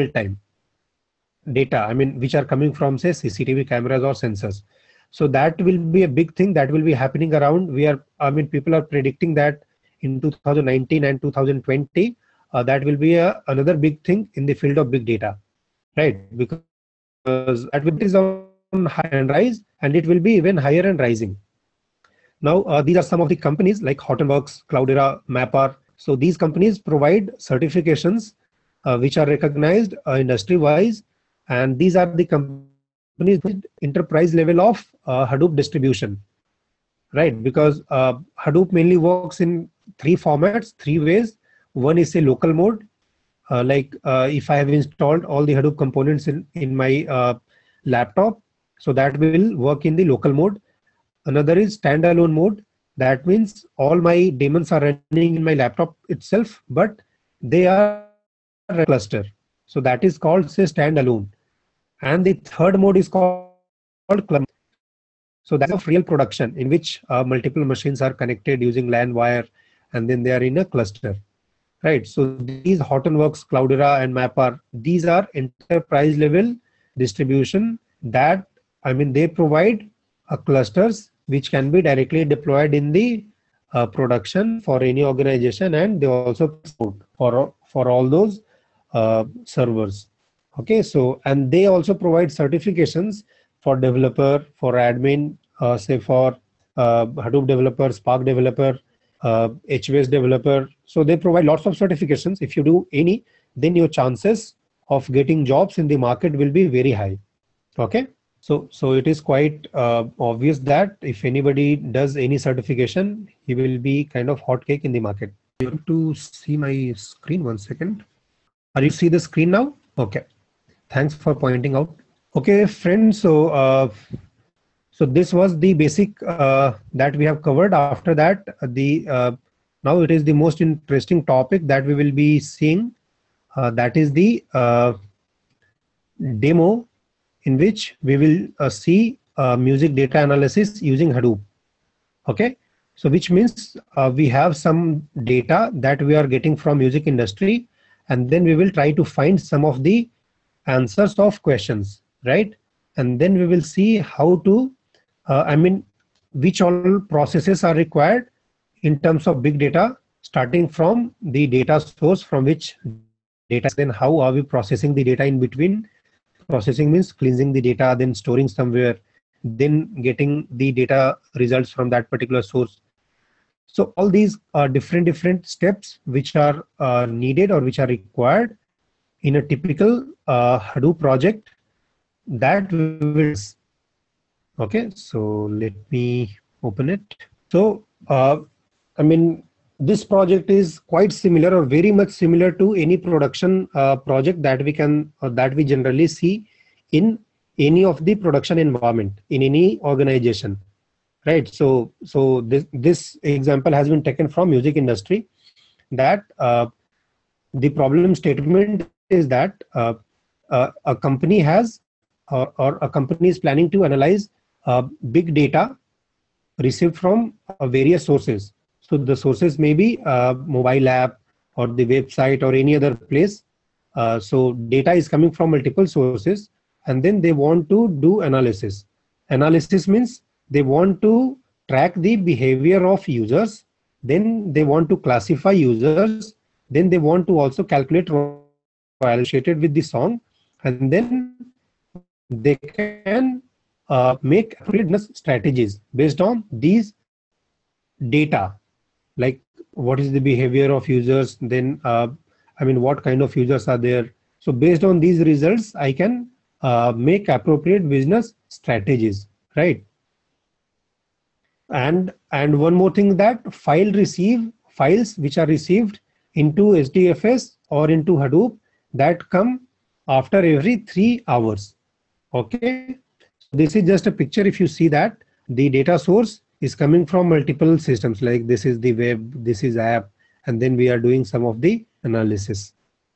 data, I mean, which are coming from say C C T V cameras or sensors. So that will be a big thing that will be happening around. We are, I mean, people are predicting that in two thousand nineteen and two thousand twenty, uh, that will be a, another big thing in the field of big data, right? Because that will be is on high and rise, and it will be even higher and rising. Now, uh, these are some of the companies like Hortonworks, Cloudera, Mapper. So these companies provide certifications uh, which are recognized uh, industry-wise, and these are the companies with enterprise level of uh, Hadoop distribution, right? Because uh, Hadoop mainly works in three formats, three ways. One is a local mode, uh, like uh, if I have installed all the Hadoop components in in my uh, laptop, so that will work in the local mode. Another is standalone mode. That means all my daemons are running in my laptop itself, but they are cluster. So that is called say standalone. And the third mode is called cluster. So that is of real production, in which uh, multiple machines are connected using LAN wire, and then they are in a cluster. Right. So these Hortonworks, Cloudera, and Mapper, these are enterprise level distribution that, I mean, they provide uh, clusters which can be directly deployed in the uh, production for any organization, and they also support for for all those uh, servers. Okay. So, and they also provide certifications for developer, for admin, uh, say for uh, Hadoop developer, Spark developer, uh, H V S developer. So they provide lots of certifications. If you do any, then your chances of getting jobs in the market will be very high. Okay. So, so it is quite uh, obvious that if anybody does any certification, he will be kind of hot cake in the market. You have to see my screen one second. Are you see the screen now? Okay. Thanks for pointing out. Okay, friends. So, uh, so this was the basic uh, that we have covered. After that, the uh, now it is the most interesting topic that we will be seeing. Uh, that is the uh, demo, in which we will uh, see uh, music data analysis using Hadoop. Okay, so which means uh, we have some data that we are getting from music industry, and then we will try to find some of the answers of questions, right? And then we will see how to, uh, I mean, which all processes are required in terms of big data, starting from the data source from which data, then how are we processing the data in between. Processing means cleansing the data, then storing somewhere, then getting the data results from that particular source. So all these are different different steps which are uh, needed or which are required in a typical uh, Hadoop project that we will. Okay, so let me open it. So uh, I mean, this project is quite similar or very much similar to any production uh, project that we can or that we generally see in any of the production environment in any organization, right? So so this this example has been taken from music industry, that uh, the problem statement is that uh, uh, a company has or, or a company is planning to analyze uh, big data received from uh, various sources. So the sources may be a mobile app or the website or any other place. Uh, so data is coming from multiple sources, and then they want to do analysis. Analysis means they want to track the behavior of users then they want to classify users, then they want to also calculate royalty associated with the song, and then they can uh, make appropriate business strategies based on these data, like what is the behavior of users, then uh, I mean what kind of users are there. So based on these results, I can uh, make appropriate business strategies, right? And and one more thing, that file receive files which are received into H D F S or into Hadoop, that come after every three hours. Okay, so this is just a picture. If you see that the data source is coming from multiple systems, like this is the web, this is app, and then we are doing some of the analysis.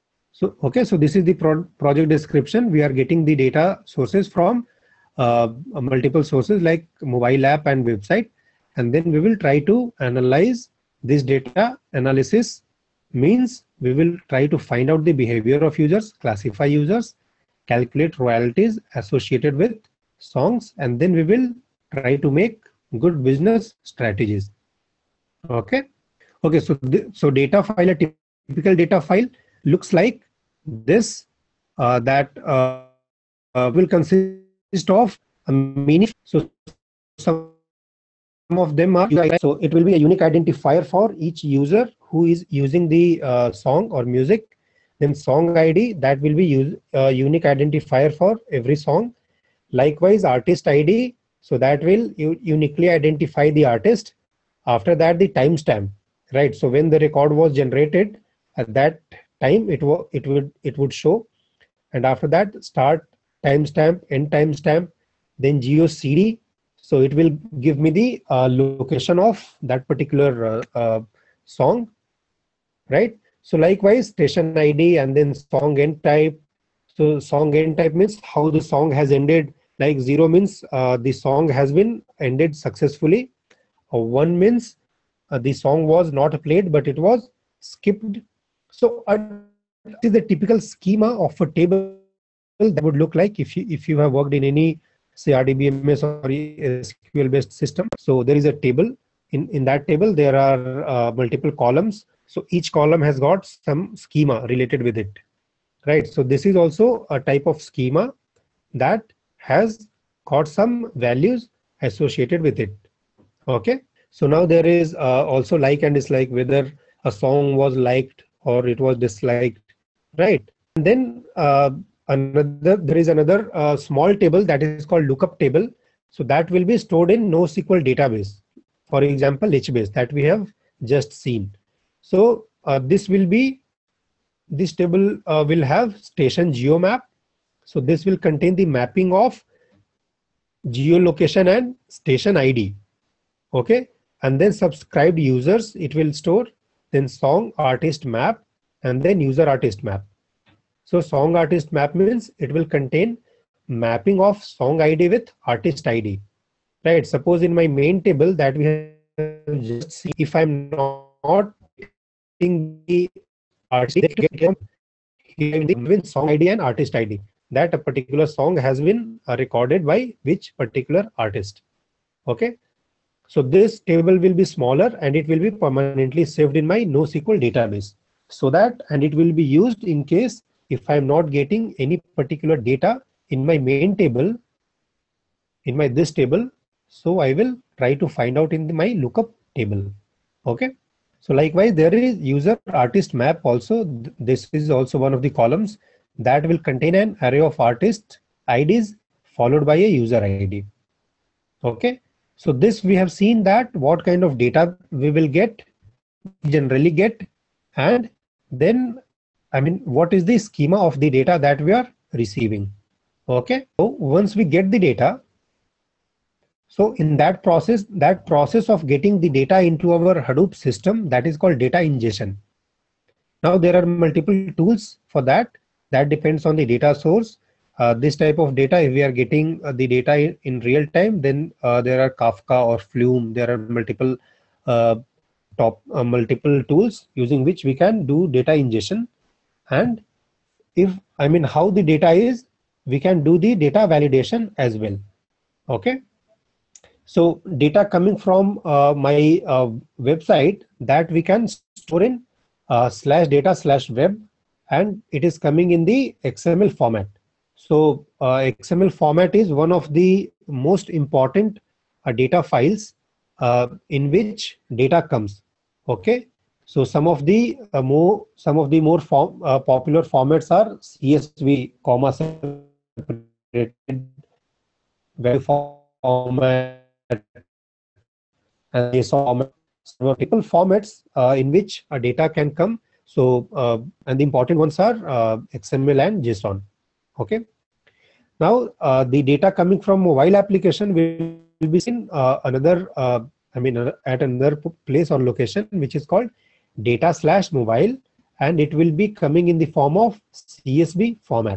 So okay, so this is the pro project description. We are getting the data sources from uh, multiple sources like mobile app and website, and then we will try to analyze this data. Analysis means we will try to find out the behavior of users, classify users, calculate royalties associated with songs, and then we will try to make good business strategies. Okay, okay. So so data file, a typical data file looks like this. Uh, that uh, will consist of many. So some of them are, so it will be a unique identifier for each user who is using the uh, song or music. Then song I D, that will be use, uh, unique identifier for every song. Likewise, artist I D, so that will uniquely identify the artist. After that, the timestamp, right? So when the record was generated, at that time it will it would it would show, and after that, start timestamp, end timestamp, then geo C D. So it will give me the uh, location of that particular uh, uh, song, right? So likewise, station I D and then song end type. So song end type means how the song has ended. Like zero means uh, the song has been ended successfully. Or one means uh, the song was not played, but it was skipped. So uh, this is the typical schema of a table that would look like if you if you have worked in any, say, R D B M S or S Q L based system. So there is a table. In in that table there are uh, multiple columns. So each column has got some schema related with it, right? So this is also a type of schema that has got some values associated with it. Okay, so now there is uh, also like and dislike, whether a song was liked or it was disliked, right? And then uh, another, there is another uh, small table that is called lookup table. So that will be stored in NoSQL database, for example HBase, that we have just seen. So uh, this will be, this table uh, will have station geomap. So this will contain the mapping of geolocation and station I D. Okay, and then subscribed users it will store, then song artist map, and then user artist map. So song artist map means it will contain mapping of song I D with artist I D, right? Suppose in my main table that we have just seen, if I'm not getting the artist, given song I D and artist I D, that a particular song has been uh, recorded by which particular artist. Okay, so this table will be smaller and it will be permanently saved in my NoSQL database, so that, and it will be used in case if I'm not getting any particular data in my main table, in my this table, so I will try to find out in the, my lookup table. Okay, so likewise there is user artist map also. This is also one of the columns that will contain an array of artist I Ds followed by a user I D. Okay, so this we have seen that what kind of data we will get, generally get, and then I mean what is the schema of the data that we are receiving. Okay, so once we get the data, so in that process, that process of getting the data into our Hadoop system, that is called data ingestion. Now there are multiple tools for that. That depends on the data source. Uh, this type of data, if we are getting uh, the data in, in real time, then uh, there are Kafka or Flume. There are multiple uh, top uh, multiple tools using which we can do data ingestion. And if I mean how the data is, we can do the data validation as well. Okay. So data coming from uh, my uh, website, that we can store in uh, slash data slash web, and it is coming in the X M L format. So uh, X M L format is one of the most important uh, data files uh, in which data comes. Okay. So some of the uh, more some of the more form, uh, popular formats are C S V, comma separated, value format, and JSON format. So multiple formats uh, in which a data can come. So uh, and the important ones are uh, X M L and JSON. Okay. Now uh, the data coming from mobile application will be seen uh, another. Uh, I mean uh, at another place or location which is called data slash mobile, and it will be coming in the form of C S V format.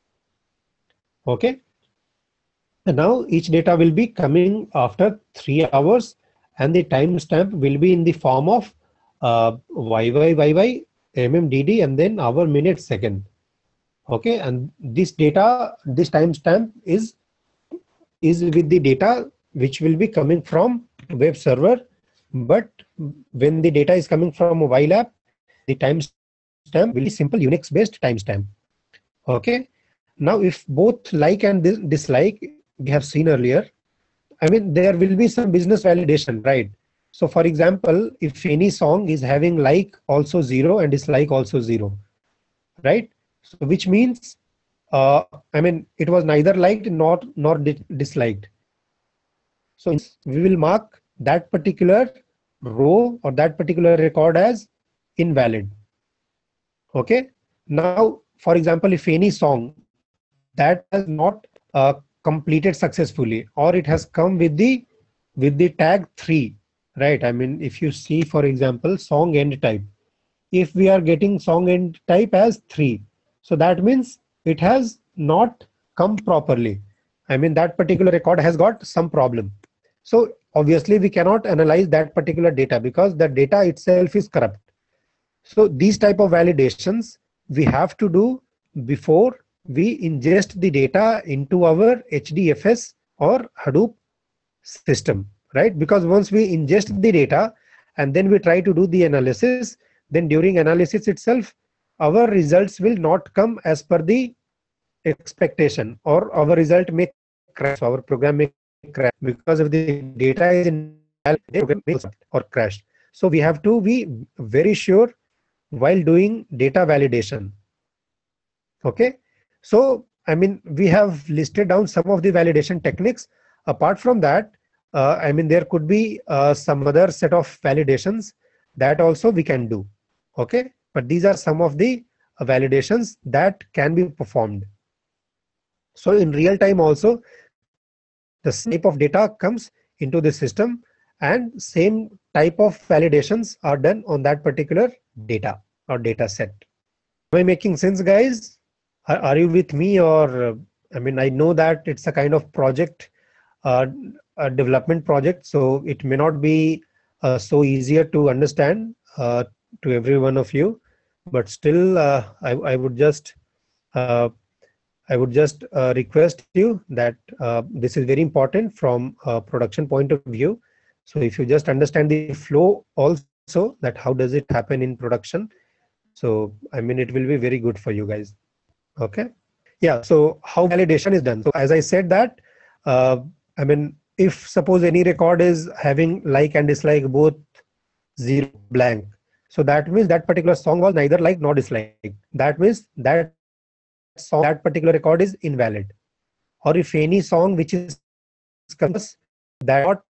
Okay. And now each data will be coming after three hours, and the timestamp will be in the form of uh, Y Y Y Y, M M D D, and then hour, minute, second. Okay, and this data, this timestamp is is with the data which will be coming from web server. But when the data is coming from mobile app, the timestamp will be simple Unix based timestamp. Okay. Now if both like and dis dislike we have seen earlier, I mean there will be some business validation, right? So for example, if any song is having like also zero and dislike also zero, right? So which means uh, I mean it was neither liked nor nor disliked. So we will mark that particular row or that particular record as invalid. Okay. Now, for example, if any song that has not uh, completed successfully, or it has come with the with the tag three, right? I mean, if you see, for example, song end type, if we are getting song end type as three, so that means it has not come properly. I mean, that particular record has got some problem. So obviously we cannot analyze that particular data because the data itself is corrupt. So these type of validations we have to do before we ingest the data into our H D F S or Hadoop system, right? Because once we ingest the data and then we try to do the analysis, then during analysis itself, our results will not come as per the expectation, or our result may crash, our program may crash because if the data is invalid or crashed. So we have to be very sure while doing data validation. Okay. So, I mean, we have listed down some of the validation techniques. Apart from that, uh, I mean, there could be uh, some other set of validations that also we can do. Okay. But these are some of the uh, validations that can be performed. So in real time also, the same type of data comes into the system and same type of validations are done on that particular data or data set. Am I making sense, guys? Are, are you with me? Or uh, I mean, I know that it's a kind of project, uh, a development project, so it may not be uh, so easier to understand uh, to every one of you, but still uh, I, I would just uh, I would just uh, request you that uh, this is very important from a production point of view. So if you just understand the flow also, that how does it happen in production, so I mean it will be very good for you guys. Okay. Yeah. So how validation is done? So as I said that, uh, I mean, if suppose any record is having like and dislike both zero blank, so that means that particular song was neither like nor dislike. That means that song, that particular record is invalid. Or if any song which is that not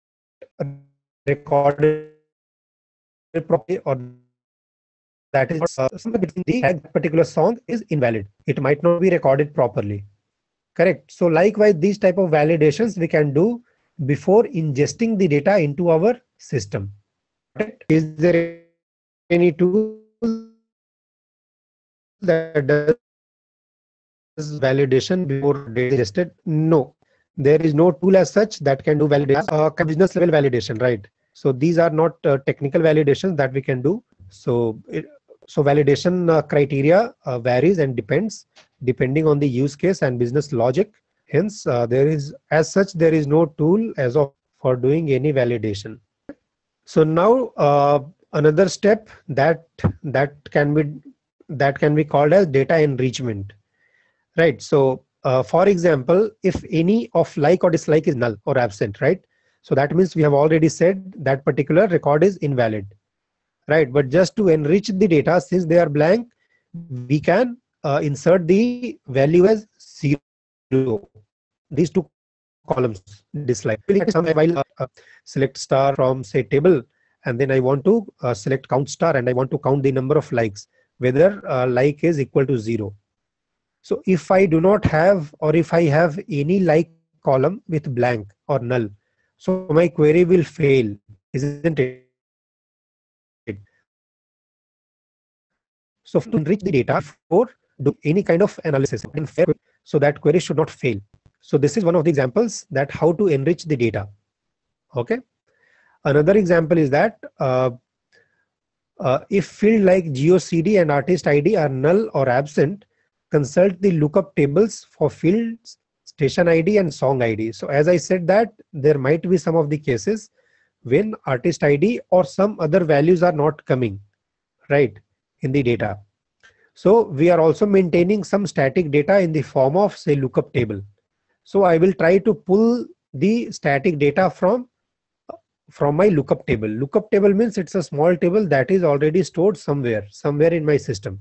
recorded properly, or that is uh, somewhere between the that particular song is invalid, it might not be recorded properly. Correct. So likewise, these type of validations we can do before ingesting the data into our system. Is there any tool that does validation before data ingested? No, there is no tool as such that can do validation, uh, business level validation, right? So these are not uh, technical validations that we can do. So it, so validation uh, criteria uh, varies and depends depending on the use case and business logic. Hence, uh, there is as such there is no tool as of for doing any validation. So now uh, another step that that can be that can be called as data enrichment, right? So uh, for example, if any of like or dislike is null or absent, right? So that means we have already said that particular record is invalid, right? But just to enrich the data, since they are blank, we can uh, insert the value as zero. These two columns, dislike. While uh, select star from say table, and then I want to uh, select count star and I want to count the number of likes, whether uh, like is equal to zero. So if I do not have, or if I have any like column with blank or null, so my query will fail, isn't it? So for that, we want to enrich the data before doing any kind of analysis. So that query should not fail. So this is one of the examples that how to enrich the data. Okay. Another example is that uh, uh, if field like G O C D and artist I D are null or absent, consult the lookup tables for fields, station I D and song I D. So as I said that there might be some of the cases when artist I D or some other values are not coming, right, in the data. So we are also maintaining some static data in the form of say lookup table. So I will try to pull the static data from from my lookup table. Lookup table means it's a small table that is already stored somewhere, somewhere in my system.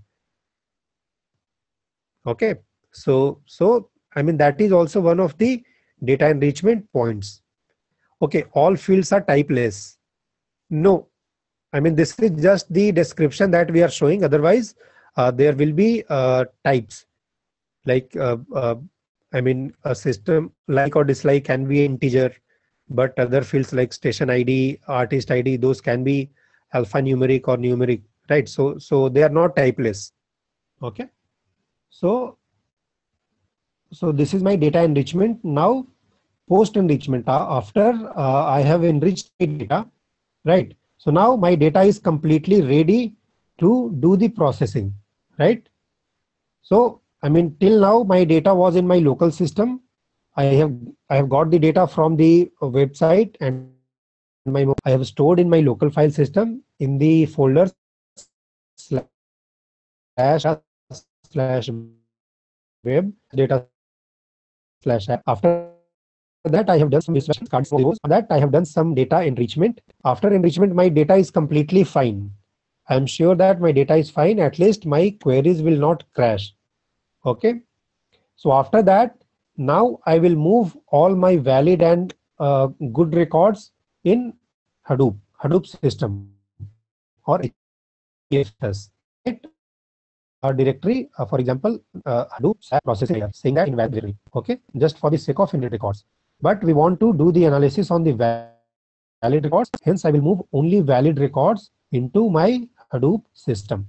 Okay. So, so I mean, that is also one of the data enrichment points. Okay. All fields are typeless. No, I mean, this is just the description that we are showing. Otherwise, uh, there will be uh, types like, uh, uh, I mean, a system like or dislike can be integer, but other fields like station I D, artist I D, those can be alphanumeric or numeric, right? So, so they are not typeless. Okay. So, so this is my data enrichment. Now, post enrichment, uh, after uh, I have enriched my data, right? So now my data is completely ready to do the processing, right? So, I mean, till now my data was in my local system. I have I have got the data from the website and my I have stored in my local file system in the folder slash slash web data slash app. After that, I have done some visualizations. On that, I have done some data enrichment. After enrichment, my data is completely fine. I'm sure that my data is fine. At least my queries will not crash. Okay. So after that, now I will move all my valid and uh, good records in Hadoop, Hadoop system or H D F S. Right? A directory, uh, for example, uh, Hadoop processing layer, saying that invalid directory. Okay, just for the sake of invalid records. But we want to do the analysis on the valid records. Hence, I will move only valid records into my Hadoop system.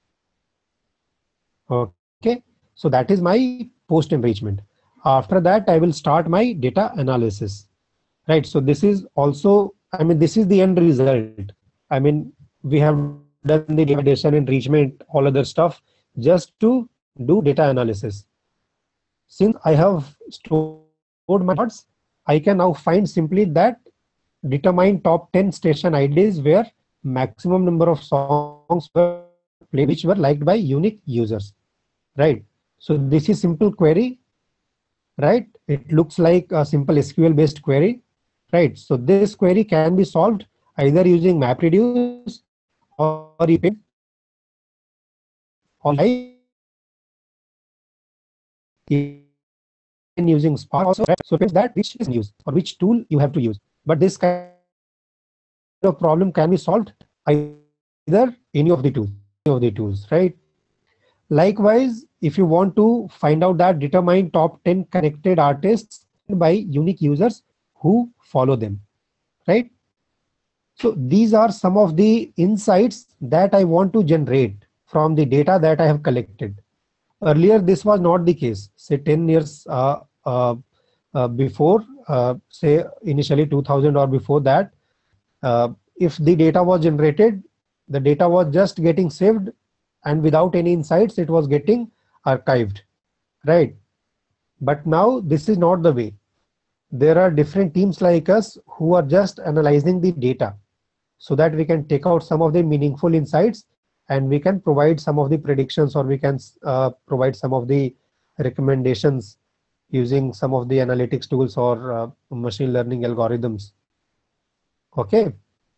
Okay, so that is my post enrichment. After that, I will start my data analysis. Right. So this is also, I mean, this is the end result. I mean, we have done the validation, enrichment, all other stuff just to do data analysis. Since I have stored my records, I can now find simply that determine top ten station I Ds where maximum number of songs were played which were liked by unique users. Right. So this is simple query. Right. It looks like a simple S Q L based query. Right. So this query can be solved either using MapReduce or even using Spark also. So it that which is use or which tool you have to use. But this kind of problem can be solved either any of the tools, any of the tools, right? Likewise, if you want to find out that determine top ten connected artists by unique users who follow them, right? So these are some of the insights that I want to generate from the data that I have collected. Earlier, this was not the case. Say ten years uh, uh, uh, before, uh, say initially two thousand or before that, uh, if the data was generated, the data was just getting saved and without any insights, it was getting archived, right? But now this is not the way. there are different teams like us who are just analyzing the data so that we can take out some of the meaningful insights, and we can provide some of the predictions, or we can uh, provide some of the recommendations using some of the analytics tools or uh, machine learning algorithms. Okay.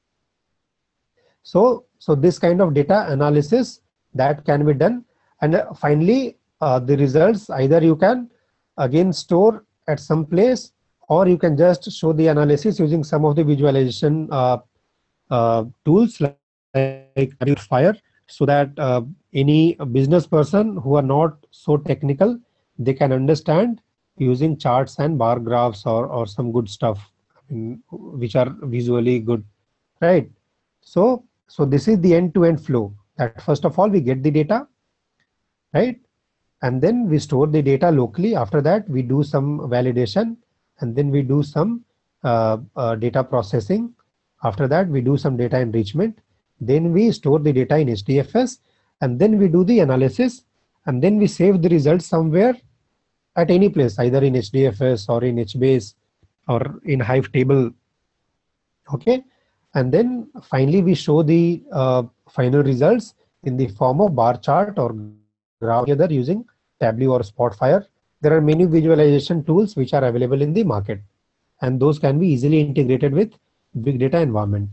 So, so this kind of data analysis that can be done. And uh, finally, uh, the results either you can again store at some place, or you can just show the analysis using some of the visualization uh, uh, tools like Acadgild Fire, so that uh, any business person who are not so technical, they can understand using charts and bar graphs, or, or some good stuff, I mean, which are visually good, right? So, so this is the end-to-end flow. That first of all, we get the data, right? And then we store the data locally. After that, we do some validation, and then we do some uh, uh, data processing. After that, we do some data enrichment. Then we store the data in H D F S, and then we do the analysis, and then we save the results somewhere at any place, either in H D F S or in H base or in Hive table. Okay. And then finally, we show the uh, final results in the form of bar chart or graph together using Tableau or Spotfire. There are many visualization tools which are available in the market, and those can be easily integrated with big data environment.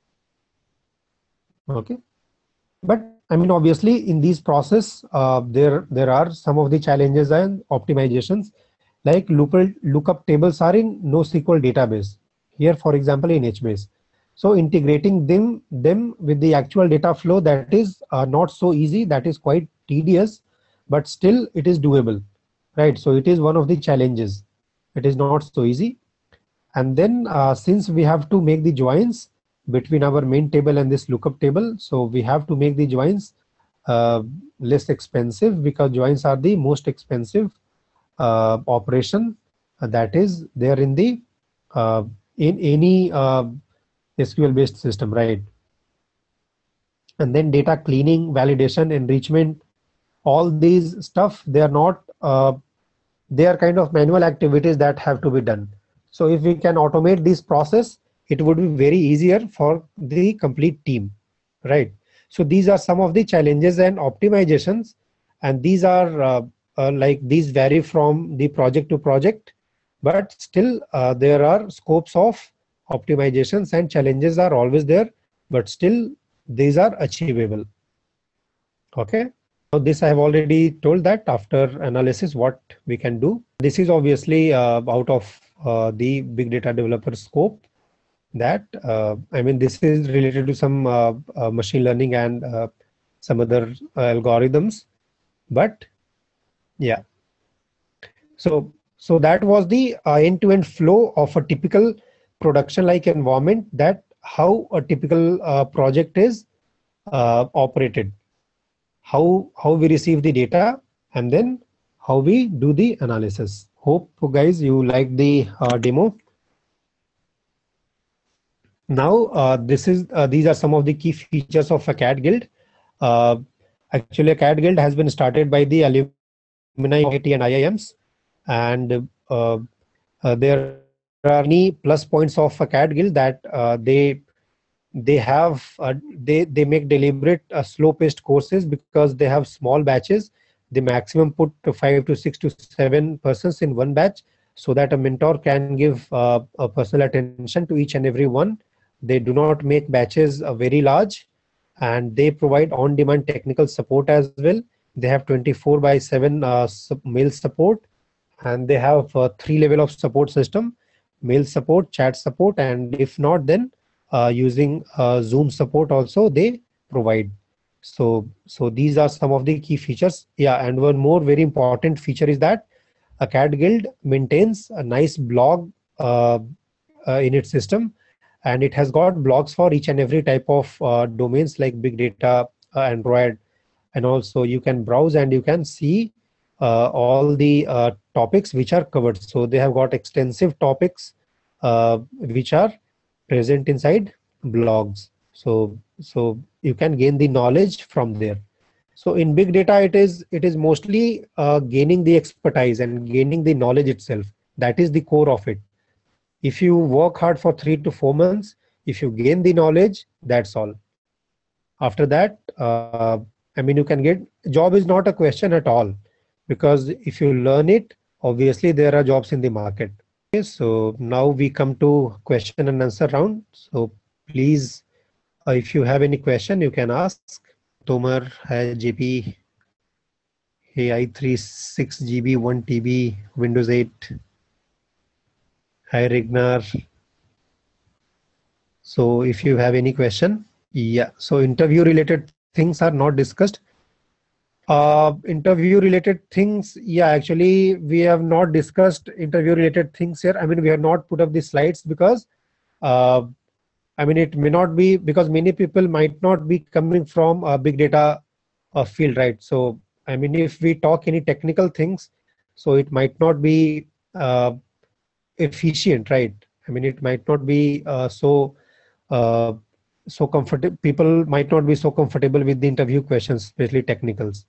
Okay. But I mean, obviously, in these process, uh, there there are some of the challenges and optimizations, like lookup, lookup tables are in NoSQL database. Here, for example, in H base. So integrating them them with the actual data flow, that is uh, not so easy. That is quite tedious, but still it is doable, right? So it is one of the challenges. It is not so easy. And then uh, since we have to make the joins between our main table and this lookup table, so we have to make the joins uh, less expensive, because joins are the most expensive uh, operation uh, that is there in the uh, in any uh, S Q L based system, right? And then data cleaning, validation, enrichment, all these stuff, they are not uh, they are kind of manual activities that have to be done. So if we can automate this process, it would be very easier for the complete team, right? So these are some of the challenges and optimizations, and these are uh, uh, like these vary from the project to project, but still uh, there are scopes of optimizations, and challenges are always there, but still these are achievable. Okay. So this I have already told that after analysis what we can do. This is obviously uh, out of uh, the big data developer scope. That uh, I mean, this is related to some uh, uh, machine learning and uh, some other uh, algorithms, but yeah. So so that was the uh, end-to-end flow of a typical production-like environment, that how a typical uh, project is uh, operated, how how we receive the data, and then how we do the analysis. Hope guys you like the uh, demo. Now uh, this is uh, these are some of the key features of Acadgild. Uh, actually, Acadgild has been started by the alumni of I I T and I I Ms, and uh, uh, there are many plus points of Acadgild, that uh, they they have uh, they they make deliberate uh, slow paced courses, because they have small batches. They maximum put to five to six to seven persons in one batch, so that a mentor can give uh, a personal attention to each and every one. They do not make batches uh, very large, and they provide on demand technical support as well. They have twenty-four by seven uh, mail support, and they have uh, three level of support system: mail support, chat support, and if not, then uh, using uh, Zoom support also they provide. So so these are some of the key features. Yeah, and one more very important feature is that Acadgild maintains a nice blog uh, uh, in its system, and it has got blogs for each and every type of uh, domains like big data, uh, Android, and also you can browse and you can see uh, all the uh, topics which are covered. So they have got extensive topics uh, which are present inside blogs. So so you can gain the knowledge from there. So in big data, it is it is mostly uh, gaining the expertise and gaining the knowledge itself. That is the core of it. If you work hard for three to four months, if you gain the knowledge, that's all. After that, uh, I mean, you can get, job is not a question at all, because if you learn it, obviously there are jobs in the market. Okay, so now we come to question and answer round. So please, uh, if you have any question, you can ask. Tomar, hai J P, hey i three six G B, one T B, Windows eight. Hi Rignar. So if you have any question, yeah. So interview related things are not discussed. Uh, interview related things, yeah, actually we have not discussed interview related things here. I mean, we have not put up the slides because uh, I mean, it may not be, because many people might not be coming from a big data uh, field, right? So I mean, if we talk any technical things, so it might not be uh, efficient, right? I mean, it might not be uh, so uh, so comfortable. People might not be so comfortable with the interview questions, especially technicals.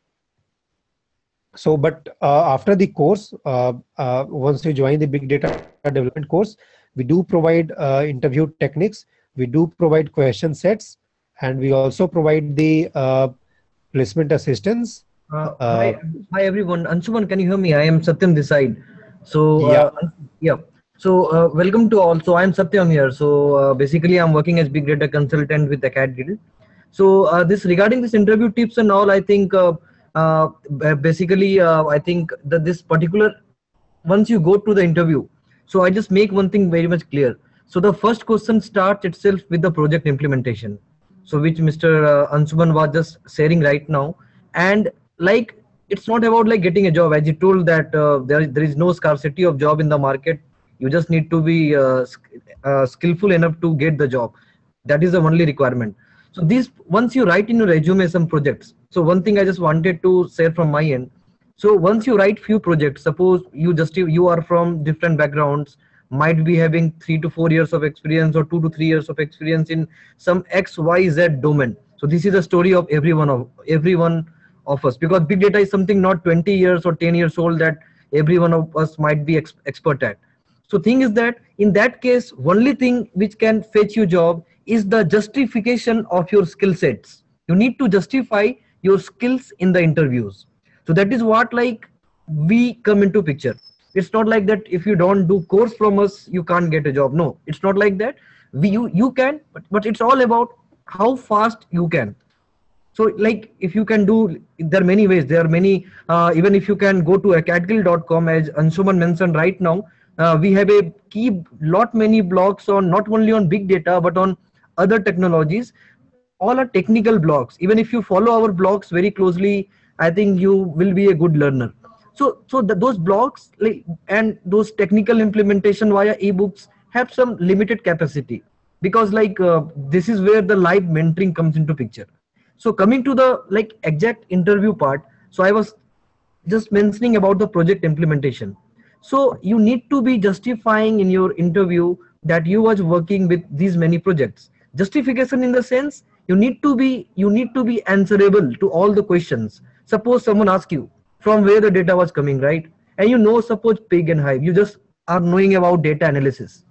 So, but uh, after the course, uh, uh, once you join the big data development course, we do provide uh, interview techniques. We do provide question sets, and we also provide the uh, placement assistance. Uh, Uh, hi, hi everyone. Anshuman, can you hear me? I am Satyam this side. So yeah. uh, yeah. So uh, welcome to all. So I am Satyam here. So uh, basically, I'm working as big data consultant with Acadgild. So uh, this regarding this interview tips and all, I think uh, uh, basically uh, I think that this particular, once you go to the interview, so I just make one thing very much clear. So the first question starts itself with the project implementation. So which Mister Uh, Anshuman was just sharing right now, and like it's not about like getting a job, as you told that uh, there there is no scarcity of job in the market. You just need to be uh, uh, skillful enough to get the job. That is the only requirement. So this, once you write in your resume some projects, so one thing I just wanted to share from my end. So once you write few projects, suppose you just you are from different backgrounds, might be having three to four years of experience or two to three years of experience in some X Y Z domain. So this is the story of everyone of everyone of us, because big data is something not twenty years or ten years old that every one of us might be ex expert at. So thing is that in that case, only thing which can fetch you job is the justification of your skill sets. You need to justify your skills in the interviews. So that is what like we come into picture. It's not like that if you don't do course from us, you can't get a job. No, it's not like that. We you, you can, but, but it's all about how fast you can. So like if you can do, there are many ways. There are many, uh, even if you can go to acadgild dot com, as Anshuman mentioned right now, uh, we have a key lot many blogs on not only on big data, but on other technologies. All are technical blogs. Even if you follow our blogs very closely, I think you will be a good learner. So, so the, those blogs like, and those technical implementation via ebooks have some limited capacity, because like uh, this is where the live mentoring comes into picture. So coming to the like exact interview part, so I was just mentioning about the project implementation. So you need to be justifying in your interview that you was working with these many projects. Justification in the sense, you need to be you need to be answerable to all the questions. Suppose someone asks you from where the data was coming, right? And you know, suppose pig and hive, you just are knowing about data analysis,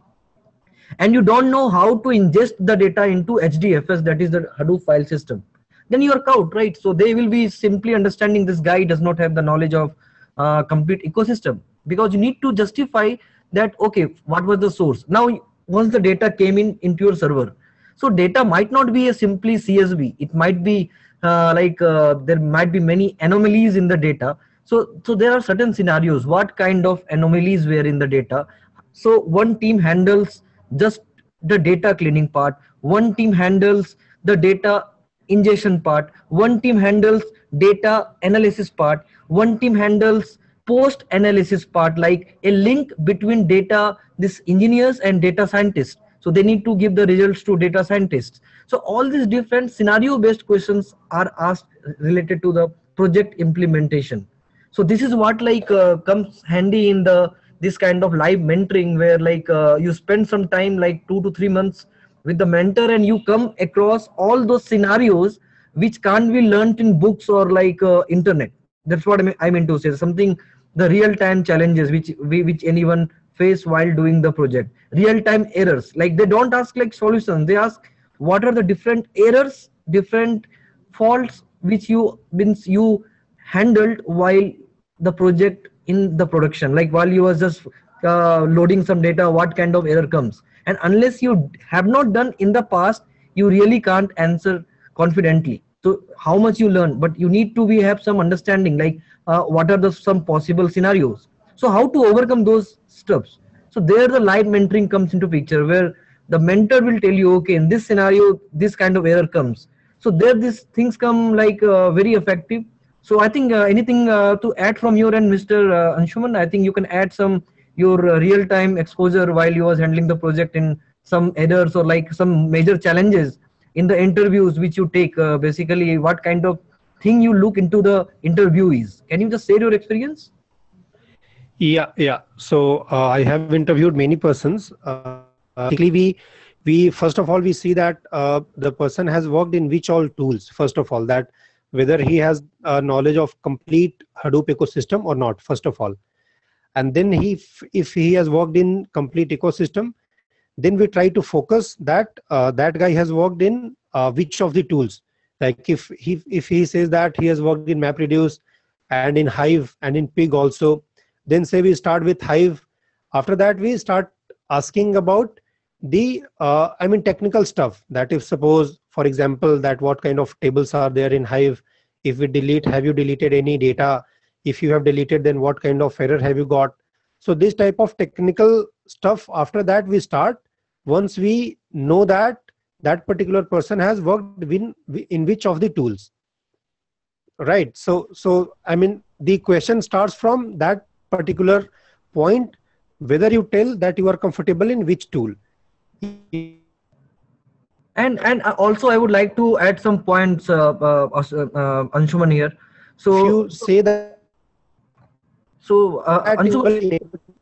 and you don't know how to ingest the data into H D F S, that is the Hadoop file system, then you are out, right? So they will be simply understanding this guy does not have the knowledge of uh, complete ecosystem, because you need to justify that, okay, what was the source? Now, once the data came in into your server, so data might not be a simply C S V. It might be uh, like uh, there might be many anomalies in the data. So, so there are certain scenarios. What kind of anomalies were in the data? So one team handles just the data cleaning part. One team handles the data ingestion part. One team handles data analysis part. One team handles post analysis part, like a link between data, this engineers and data scientists. So they need to give the results to data scientists. So all these different scenario based questions are asked related to the project implementation. So this is what like uh, comes handy in the this kind of live mentoring, where like uh, you spend some time like two to three months with the mentor, and you come across all those scenarios which can't be learnt in books or like uh, internet. That's what I mean, I mean to say, something the real time challenges which we which anyone face while doing the project. Real-time errors, like they don't ask like solutions, they ask what are the different errors, different faults which you means you handled while the project in the production, like while you was just uh, loading some data, what kind of error comes. And unless you have not done in the past, you really can't answer confidently. So how much you learn, but you need to be have some understanding, like uh, what are the some possible scenarios, so how to overcome those steps. So there the live mentoring comes into picture, where the mentor will tell you, okay, in this scenario this kind of error comes. So there these things come like uh, very effective. So I think uh, anything uh, to add from your end, Mr. Uh, Anshuman? I think you can add some your uh, real time exposure while you was handling the project, in some errors or like some major challenges in the interviews which you take. Uh, basically, what kind of thing you look into the interviewees? Can you just share your experience? Yeah, yeah. So uh, I have interviewed many persons. Uh, basically, we we first of all we see that uh, the person has worked in which all tools. First of all, that whether he has uh, knowledge of complete Hadoop ecosystem or not. First of all, and then he if he has worked in complete ecosystem, then we try to focus that uh, that guy has worked in uh, which of the tools. Like if he if he says that he has worked in MapReduce and in Hive and in Pig also, then say we start with Hive. After that we start asking about the uh, I mean technical stuff, that if suppose for example that what kind of tables are there in Hive, if we delete, have you deleted any data, if you have deleted then what kind of error have you got. So this type of technical stuff, after that we start, once we know that that particular person has worked in in which of the tools, right? So so I mean the question starts from that particular point, whether you tell that you are comfortable in which tool. And and uh, also I would like to add some points, uh, uh, uh, Anshuman here. So if you say that, so uh, Anshuman,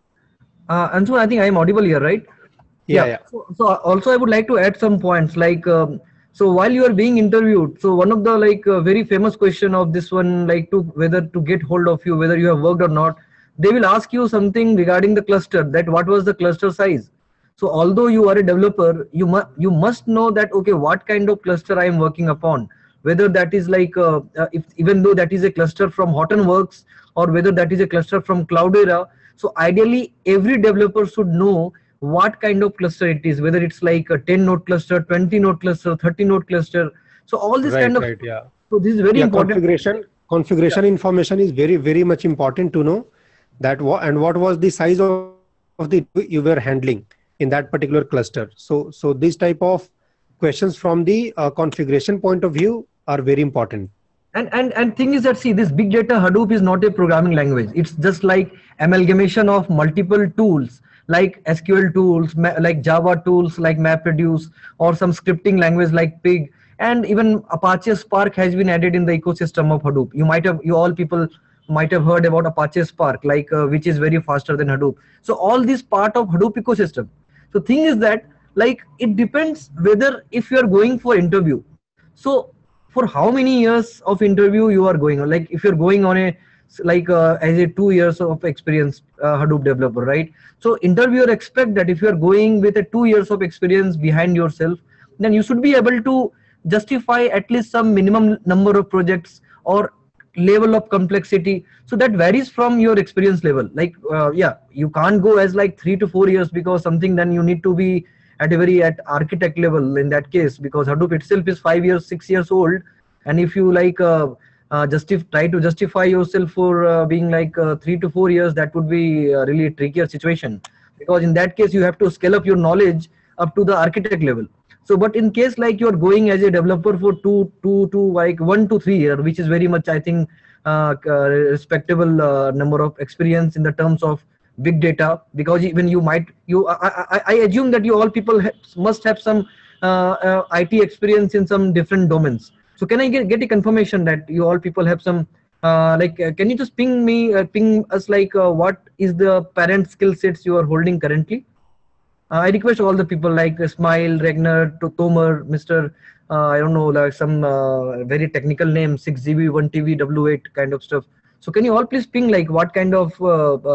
uh, Anshuman, I think I am audible here, right? Yeah, Yeah. yeah. So, so also I would like to add some points, like um, so while you are being interviewed, so one of the like uh, very famous question of this one, like to whether to get hold of you, whether you have worked or not, they will ask you something regarding the cluster, that what was the cluster size. So although you are a developer, you must you must know that, okay, what kind of cluster I am working upon, whether that is like uh, uh, if even though that is a cluster from Hortonworks, or whether that is a cluster from Cloudera. So ideally every developer should know what kind of cluster it is, whether it's like a ten node cluster, twenty node cluster, thirty node cluster. So all this Right, kind of, right, yeah. so this is very Yeah, important. configuration configuration Yeah. information is very very much important to know, that what and what was the size of the you were handling in that particular cluster. So so this type of questions from the uh, configuration point of view are very important. And, and and thing is that, see, this big data Hadoop is not a programming language. It's just like amalgamation of multiple tools, like S Q L tools, like Java tools, like MapReduce, or some scripting language like Pig, and even Apache Spark has been added in the ecosystem of Hadoop. You might have, you all people might have heard about Apache Spark, like uh, which is very faster than Hadoop. So all this part of Hadoop ecosystem. So thing is that, like, it depends whether if you are going for interview. So for how many years of interview you are going on, like if you're going on a like uh, as a two years of experience uh, Hadoop developer, right? So interviewer expect that if you are going with a two years of experience behind yourself, then you should be able to justify at least some minimum number of projects or level of complexity. So that varies from your experience level. Like uh, yeah, you can't go as like three to four years because something, then you need to be at a very at architect level in that case, because Hadoop itself is five years, six years old. And if you like uh, uh, justif try to justify yourself for uh, being like uh, three to four years, that would be a really trickier situation, because in that case you have to scale up your knowledge up to the architect level. So but in case like you're going as a developer for two two to like one to three year, which is very much, I think, uh, uh, respectable uh, number of experience in the terms of big data, because even you might you I, I, I assume that you all people ha must have some uh, uh, I T experience in some different domains. So can I get, get a confirmation that you all people have some uh, like uh, can you just ping me uh, ping us like uh, what is the parent skill sets you are holding currently? uh, I request all the people like uh, Smile, Ragnar, Tomer, Mister Uh, I don't know, like some uh, very technical name, six G B, one T B, W eight kind of stuff. So can you all please ping like what kind of uh, uh,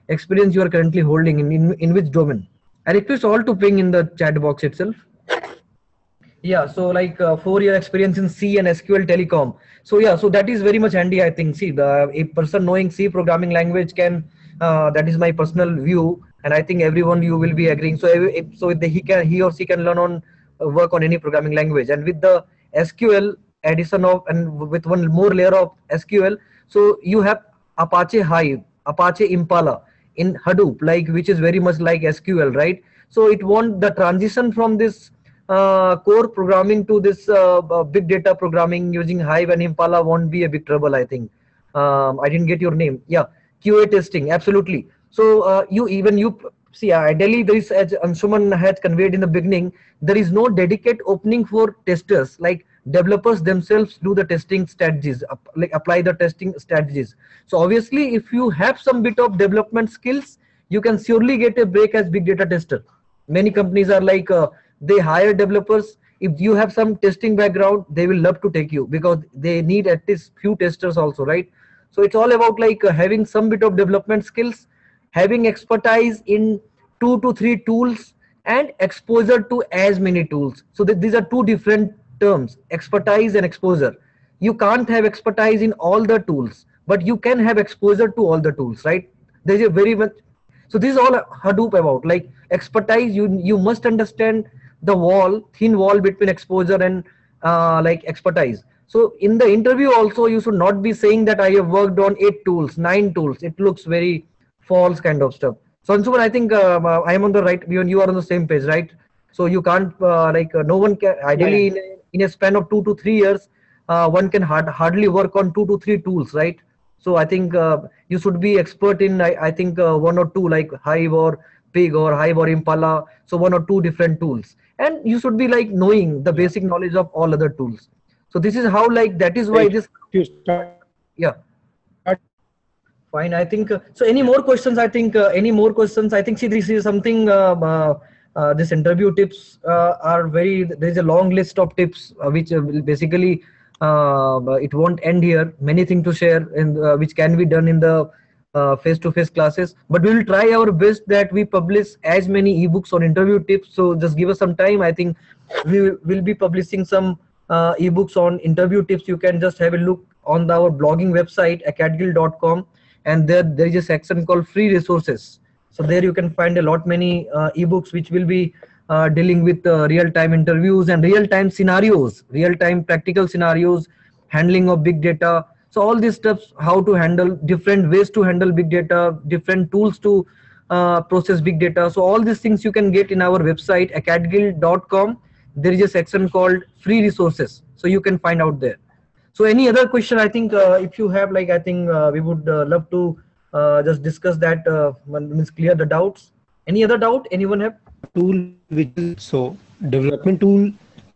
experience you are currently holding in, in, in which domain. I request all to ping in the chat box itself. Yeah, so like uh, four year experience in C and S Q L telecom. So yeah, so that is very much handy, I think. See, the a person knowing C programming language can, uh, that is my personal view, and I think everyone you will be agreeing. So if, so the, he can he or she can learn on uh, work on any programming language, and with the S Q L addition of and with one more layer of S Q L, so you have Apache Hive, Apache Impala in Hadoop, like which is very much like S Q L, right? So it won't the transition from this uh, core programming to this uh, uh, big data programming using Hive and Impala won't be a big trouble, I think. Um, I didn't get your name. Yeah, Q A testing, absolutely. So uh, you even you see, ideally there is, as Anshuman had conveyed in the beginning, there is no dedicated opening for testers. Like developers themselves do the testing strategies, like apply the testing strategies. So obviously, if you have some bit of development skills, you can surely get a break as big data tester. Many companies are like uh, they hire developers. If you have some testing background, they will love to take you because they need at least few testers also, right? So it's all about like uh, having some bit of development skills, having expertise in two to three tools, and exposure to as many tools. So that these are two different terms, expertise and exposure. You can't have expertise in all the tools, but you can have exposure to all the tools, right? There's a very much, so this is all Hadoop about, like expertise. You you must understand the wall, thin wall between exposure and uh, like expertise. So in the interview also, you should not be saying that I have worked on eight tools, nine tools. It looks very false kind of stuff. So Anshuman, I think um, uh, I am on the right, you and you are on the same page, right? So you can't uh, like uh, no one can ideally in a, in a span of two to three years, uh, one can hard, hardly work on two to three tools, right? So I think uh, you should be expert in I, I think uh, one or two, like Hive or Pig or Hive or Impala. So one or two different tools, and you should be like knowing the basic knowledge of all other tools. So this is how, like that is why this. Yeah. Fine. I think uh, so. Any more questions? I think uh, any more questions? I think see, this is something. Uh, uh, uh, this interview tips uh, are very. There is a long list of tips uh, which uh, will basically uh, it won't end here. Many things to share, and uh, which can be done in the uh, face-to-face classes. But we will try our best that we publish as many ebooks on interview tips. So just give us some time. I think we will be publishing some uh, ebooks on interview tips. You can just have a look on the, our blogging website acadgild dot com. And there there is a section called free resources. So there you can find a lot many uh, ebooks which will be uh, dealing with uh, real-time interviews and real-time scenarios, real-time practical scenarios, handling of big data. So all these steps, how to handle different ways to handle big data, different tools to uh, process big data. So all these things you can get in our website acadgild dot com. There is a section called free resources. So you can find out there. So any other question? I think uh, if you have, like, I think uh, we would uh, love to uh, just discuss that, uh, means clear the doubts. Any other doubt? Anyone have? Tool which is so development tool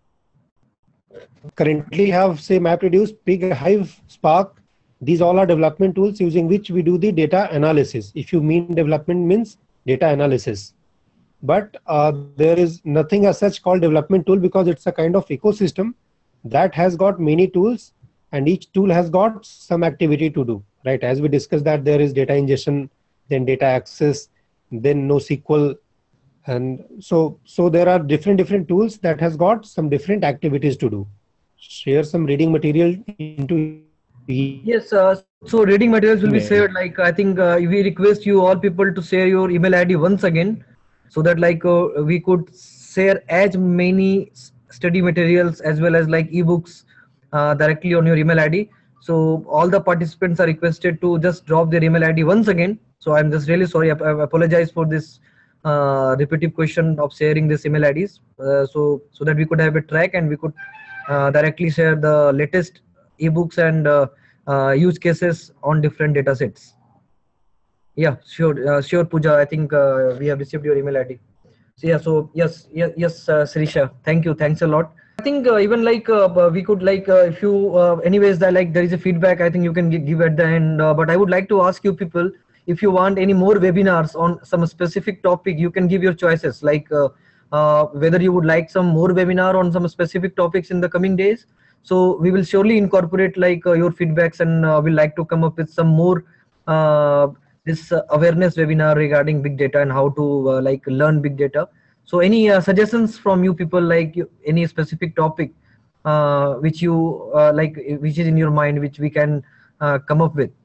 currently have say MapReduce, Pig, Hive, Spark. These all are development tools using which we do the data analysis. If you mean development means data analysis, but uh, there is nothing as such called development tool because it's a kind of ecosystem that has got many tools. And each tool has got some activity to do, right? As we discussed that there is data ingestion, then data access, then NoSQL. And so, so there are different, different tools that has got some different activities to do. Share some reading material into. Yes, uh, so reading materials will be shared. Like, I think uh, we request you all people to share your email I D once again, so that like uh, we could share as many study materials as well as like ebooks Uh, directly on your email I D. So all the participants are requested to just drop their email I D once again. So I'm just really sorry. I, I apologize for this uh, repetitive question of sharing this email I Ds. Uh, so so that we could have a track and we could uh, directly share the latest ebooks and uh, uh, use cases on different data sets. Yeah, sure, uh, sure, Pooja. I think uh, we have received your email I D. So yeah, so yes, yes, yes, uh, Sirisha. Thank you. Thanks a lot. I think uh, even like uh, we could like uh, if you uh, anyways that like there is a feedback I think you can give at the end, uh, but I would like to ask you people, if you want any more webinars on some specific topic, you can give your choices, like uh, uh, whether you would like some more webinar on some specific topics in the coming days. So we will surely incorporate like uh, your feedbacks, and uh, we'll like to come up with some more uh, this uh, awareness webinar regarding big data and how to uh, like learn big data. So any uh, suggestions from you people, like you, any specific topic uh, which you uh, like, which is in your mind, which we can uh, come up with?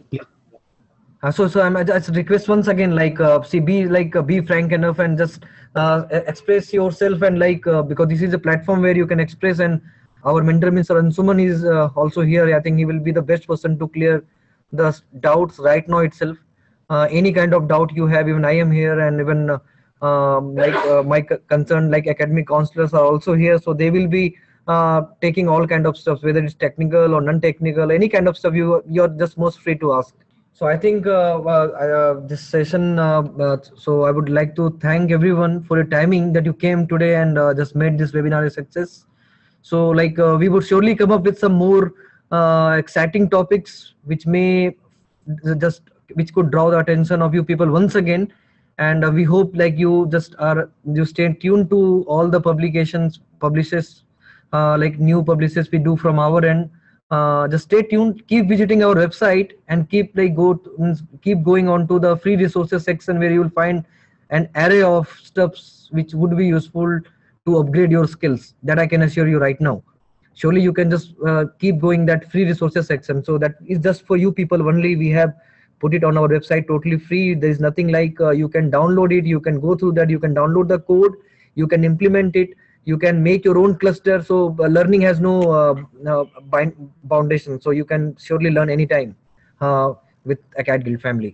Uh, so, so I'm I just request once again, like, uh, see, be like, uh, be frank enough and just uh, e- express yourself, and like, uh, because this is a platform where you can express, and our mentor, Mister Ansuman, is uh, also here. I think he will be the best person to clear the s- doubts right now itself. Uh, any kind of doubt you have, even I am here, and even uh, um, like uh, my c- concern, like academic counselors are also here, so they will be uh, taking all kind of stuff, whether it's technical or non-technical, any kind of stuff. You you're just most free to ask. So I think uh, uh, uh, this session, uh, uh, so I would like to thank everyone for your timing that you came today and uh, just made this webinar a success. So like uh, we would surely come up with some more uh, exciting topics which may just, which could draw the attention of you people once again. And uh, we hope like you just are, you stay tuned to all the publications, publishes, uh, like new publishes we do from our end. Uh, just stay tuned, keep visiting our website, and keep like go to, means keep going on to the free resources section, where you will find an array of stuffs which would be useful to upgrade your skills, that I can assure you right now. Surely you can just uh, keep going that free resources section. So that is just for you people only. We have put it on our website totally free. There is nothing like uh, you can download it, you can go through that, you can download the code, you can implement it, you can make your own cluster. So uh, learning has no uh, uh, bind, foundation, so you can surely learn anytime uh, with Acadgild family.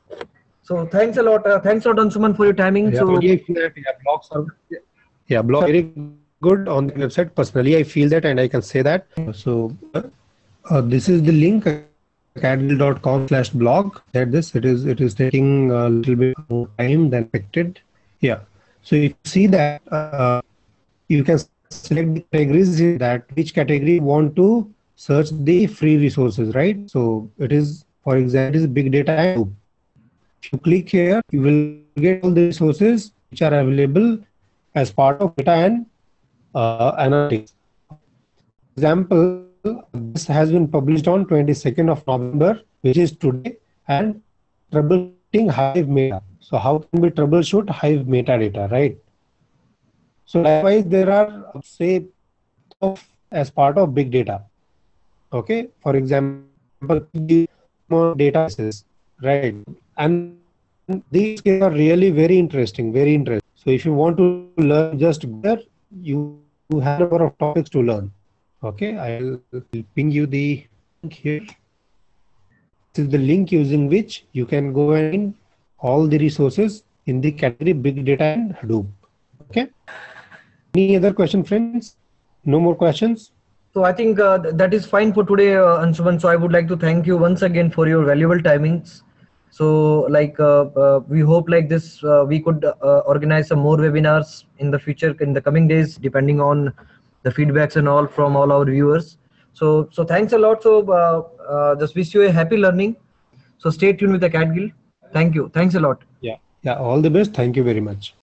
So thanks a lot, uh, thanks a lot Ansuman for your timing. Yeah, So personally, I feel that yeah, blogs are yeah, blogs are very good on the website. Personally, I feel that, and I can say that. So uh, uh, this is the link, acadgild dot com slash blog. That this it is it is taking a little bit more time than expected. Yeah. So if you see that, uh, you can select the categories in that which category you want to search the free resources, right? So it is, for example, it is big data and Hadoop. If you click here, you will get all the resources which are available as part of data and uh, analytics. For example, this has been published on twenty-second of November, which is today, and troubleshooting Hive meta. So how can we troubleshoot Hive metadata, right? So likewise, there are, say, of as part of big data. Okay, for example, the more databases, right? And these skills are really very interesting, very interesting. So if you want to learn, just go there. You have a number of topics to learn. Okay, I'll ping you the link here. This is the link using which you can go and find all the resources in the category big data and Hadoop. Okay. Any other question, friends? No more questions? So I think uh, th- that is fine for today, uh, Anshuman. So I would like to thank you once again for your valuable timings. So like uh, uh, we hope like this uh, we could uh, organize some more webinars in the future, in the coming days, depending on the feedbacks and all from all our viewers. So so thanks a lot. So uh, uh, just wish you a happy learning. So stay tuned with the Cat Guild. Thank you. Thanks a lot. Yeah. Yeah. All the best. Thank you very much.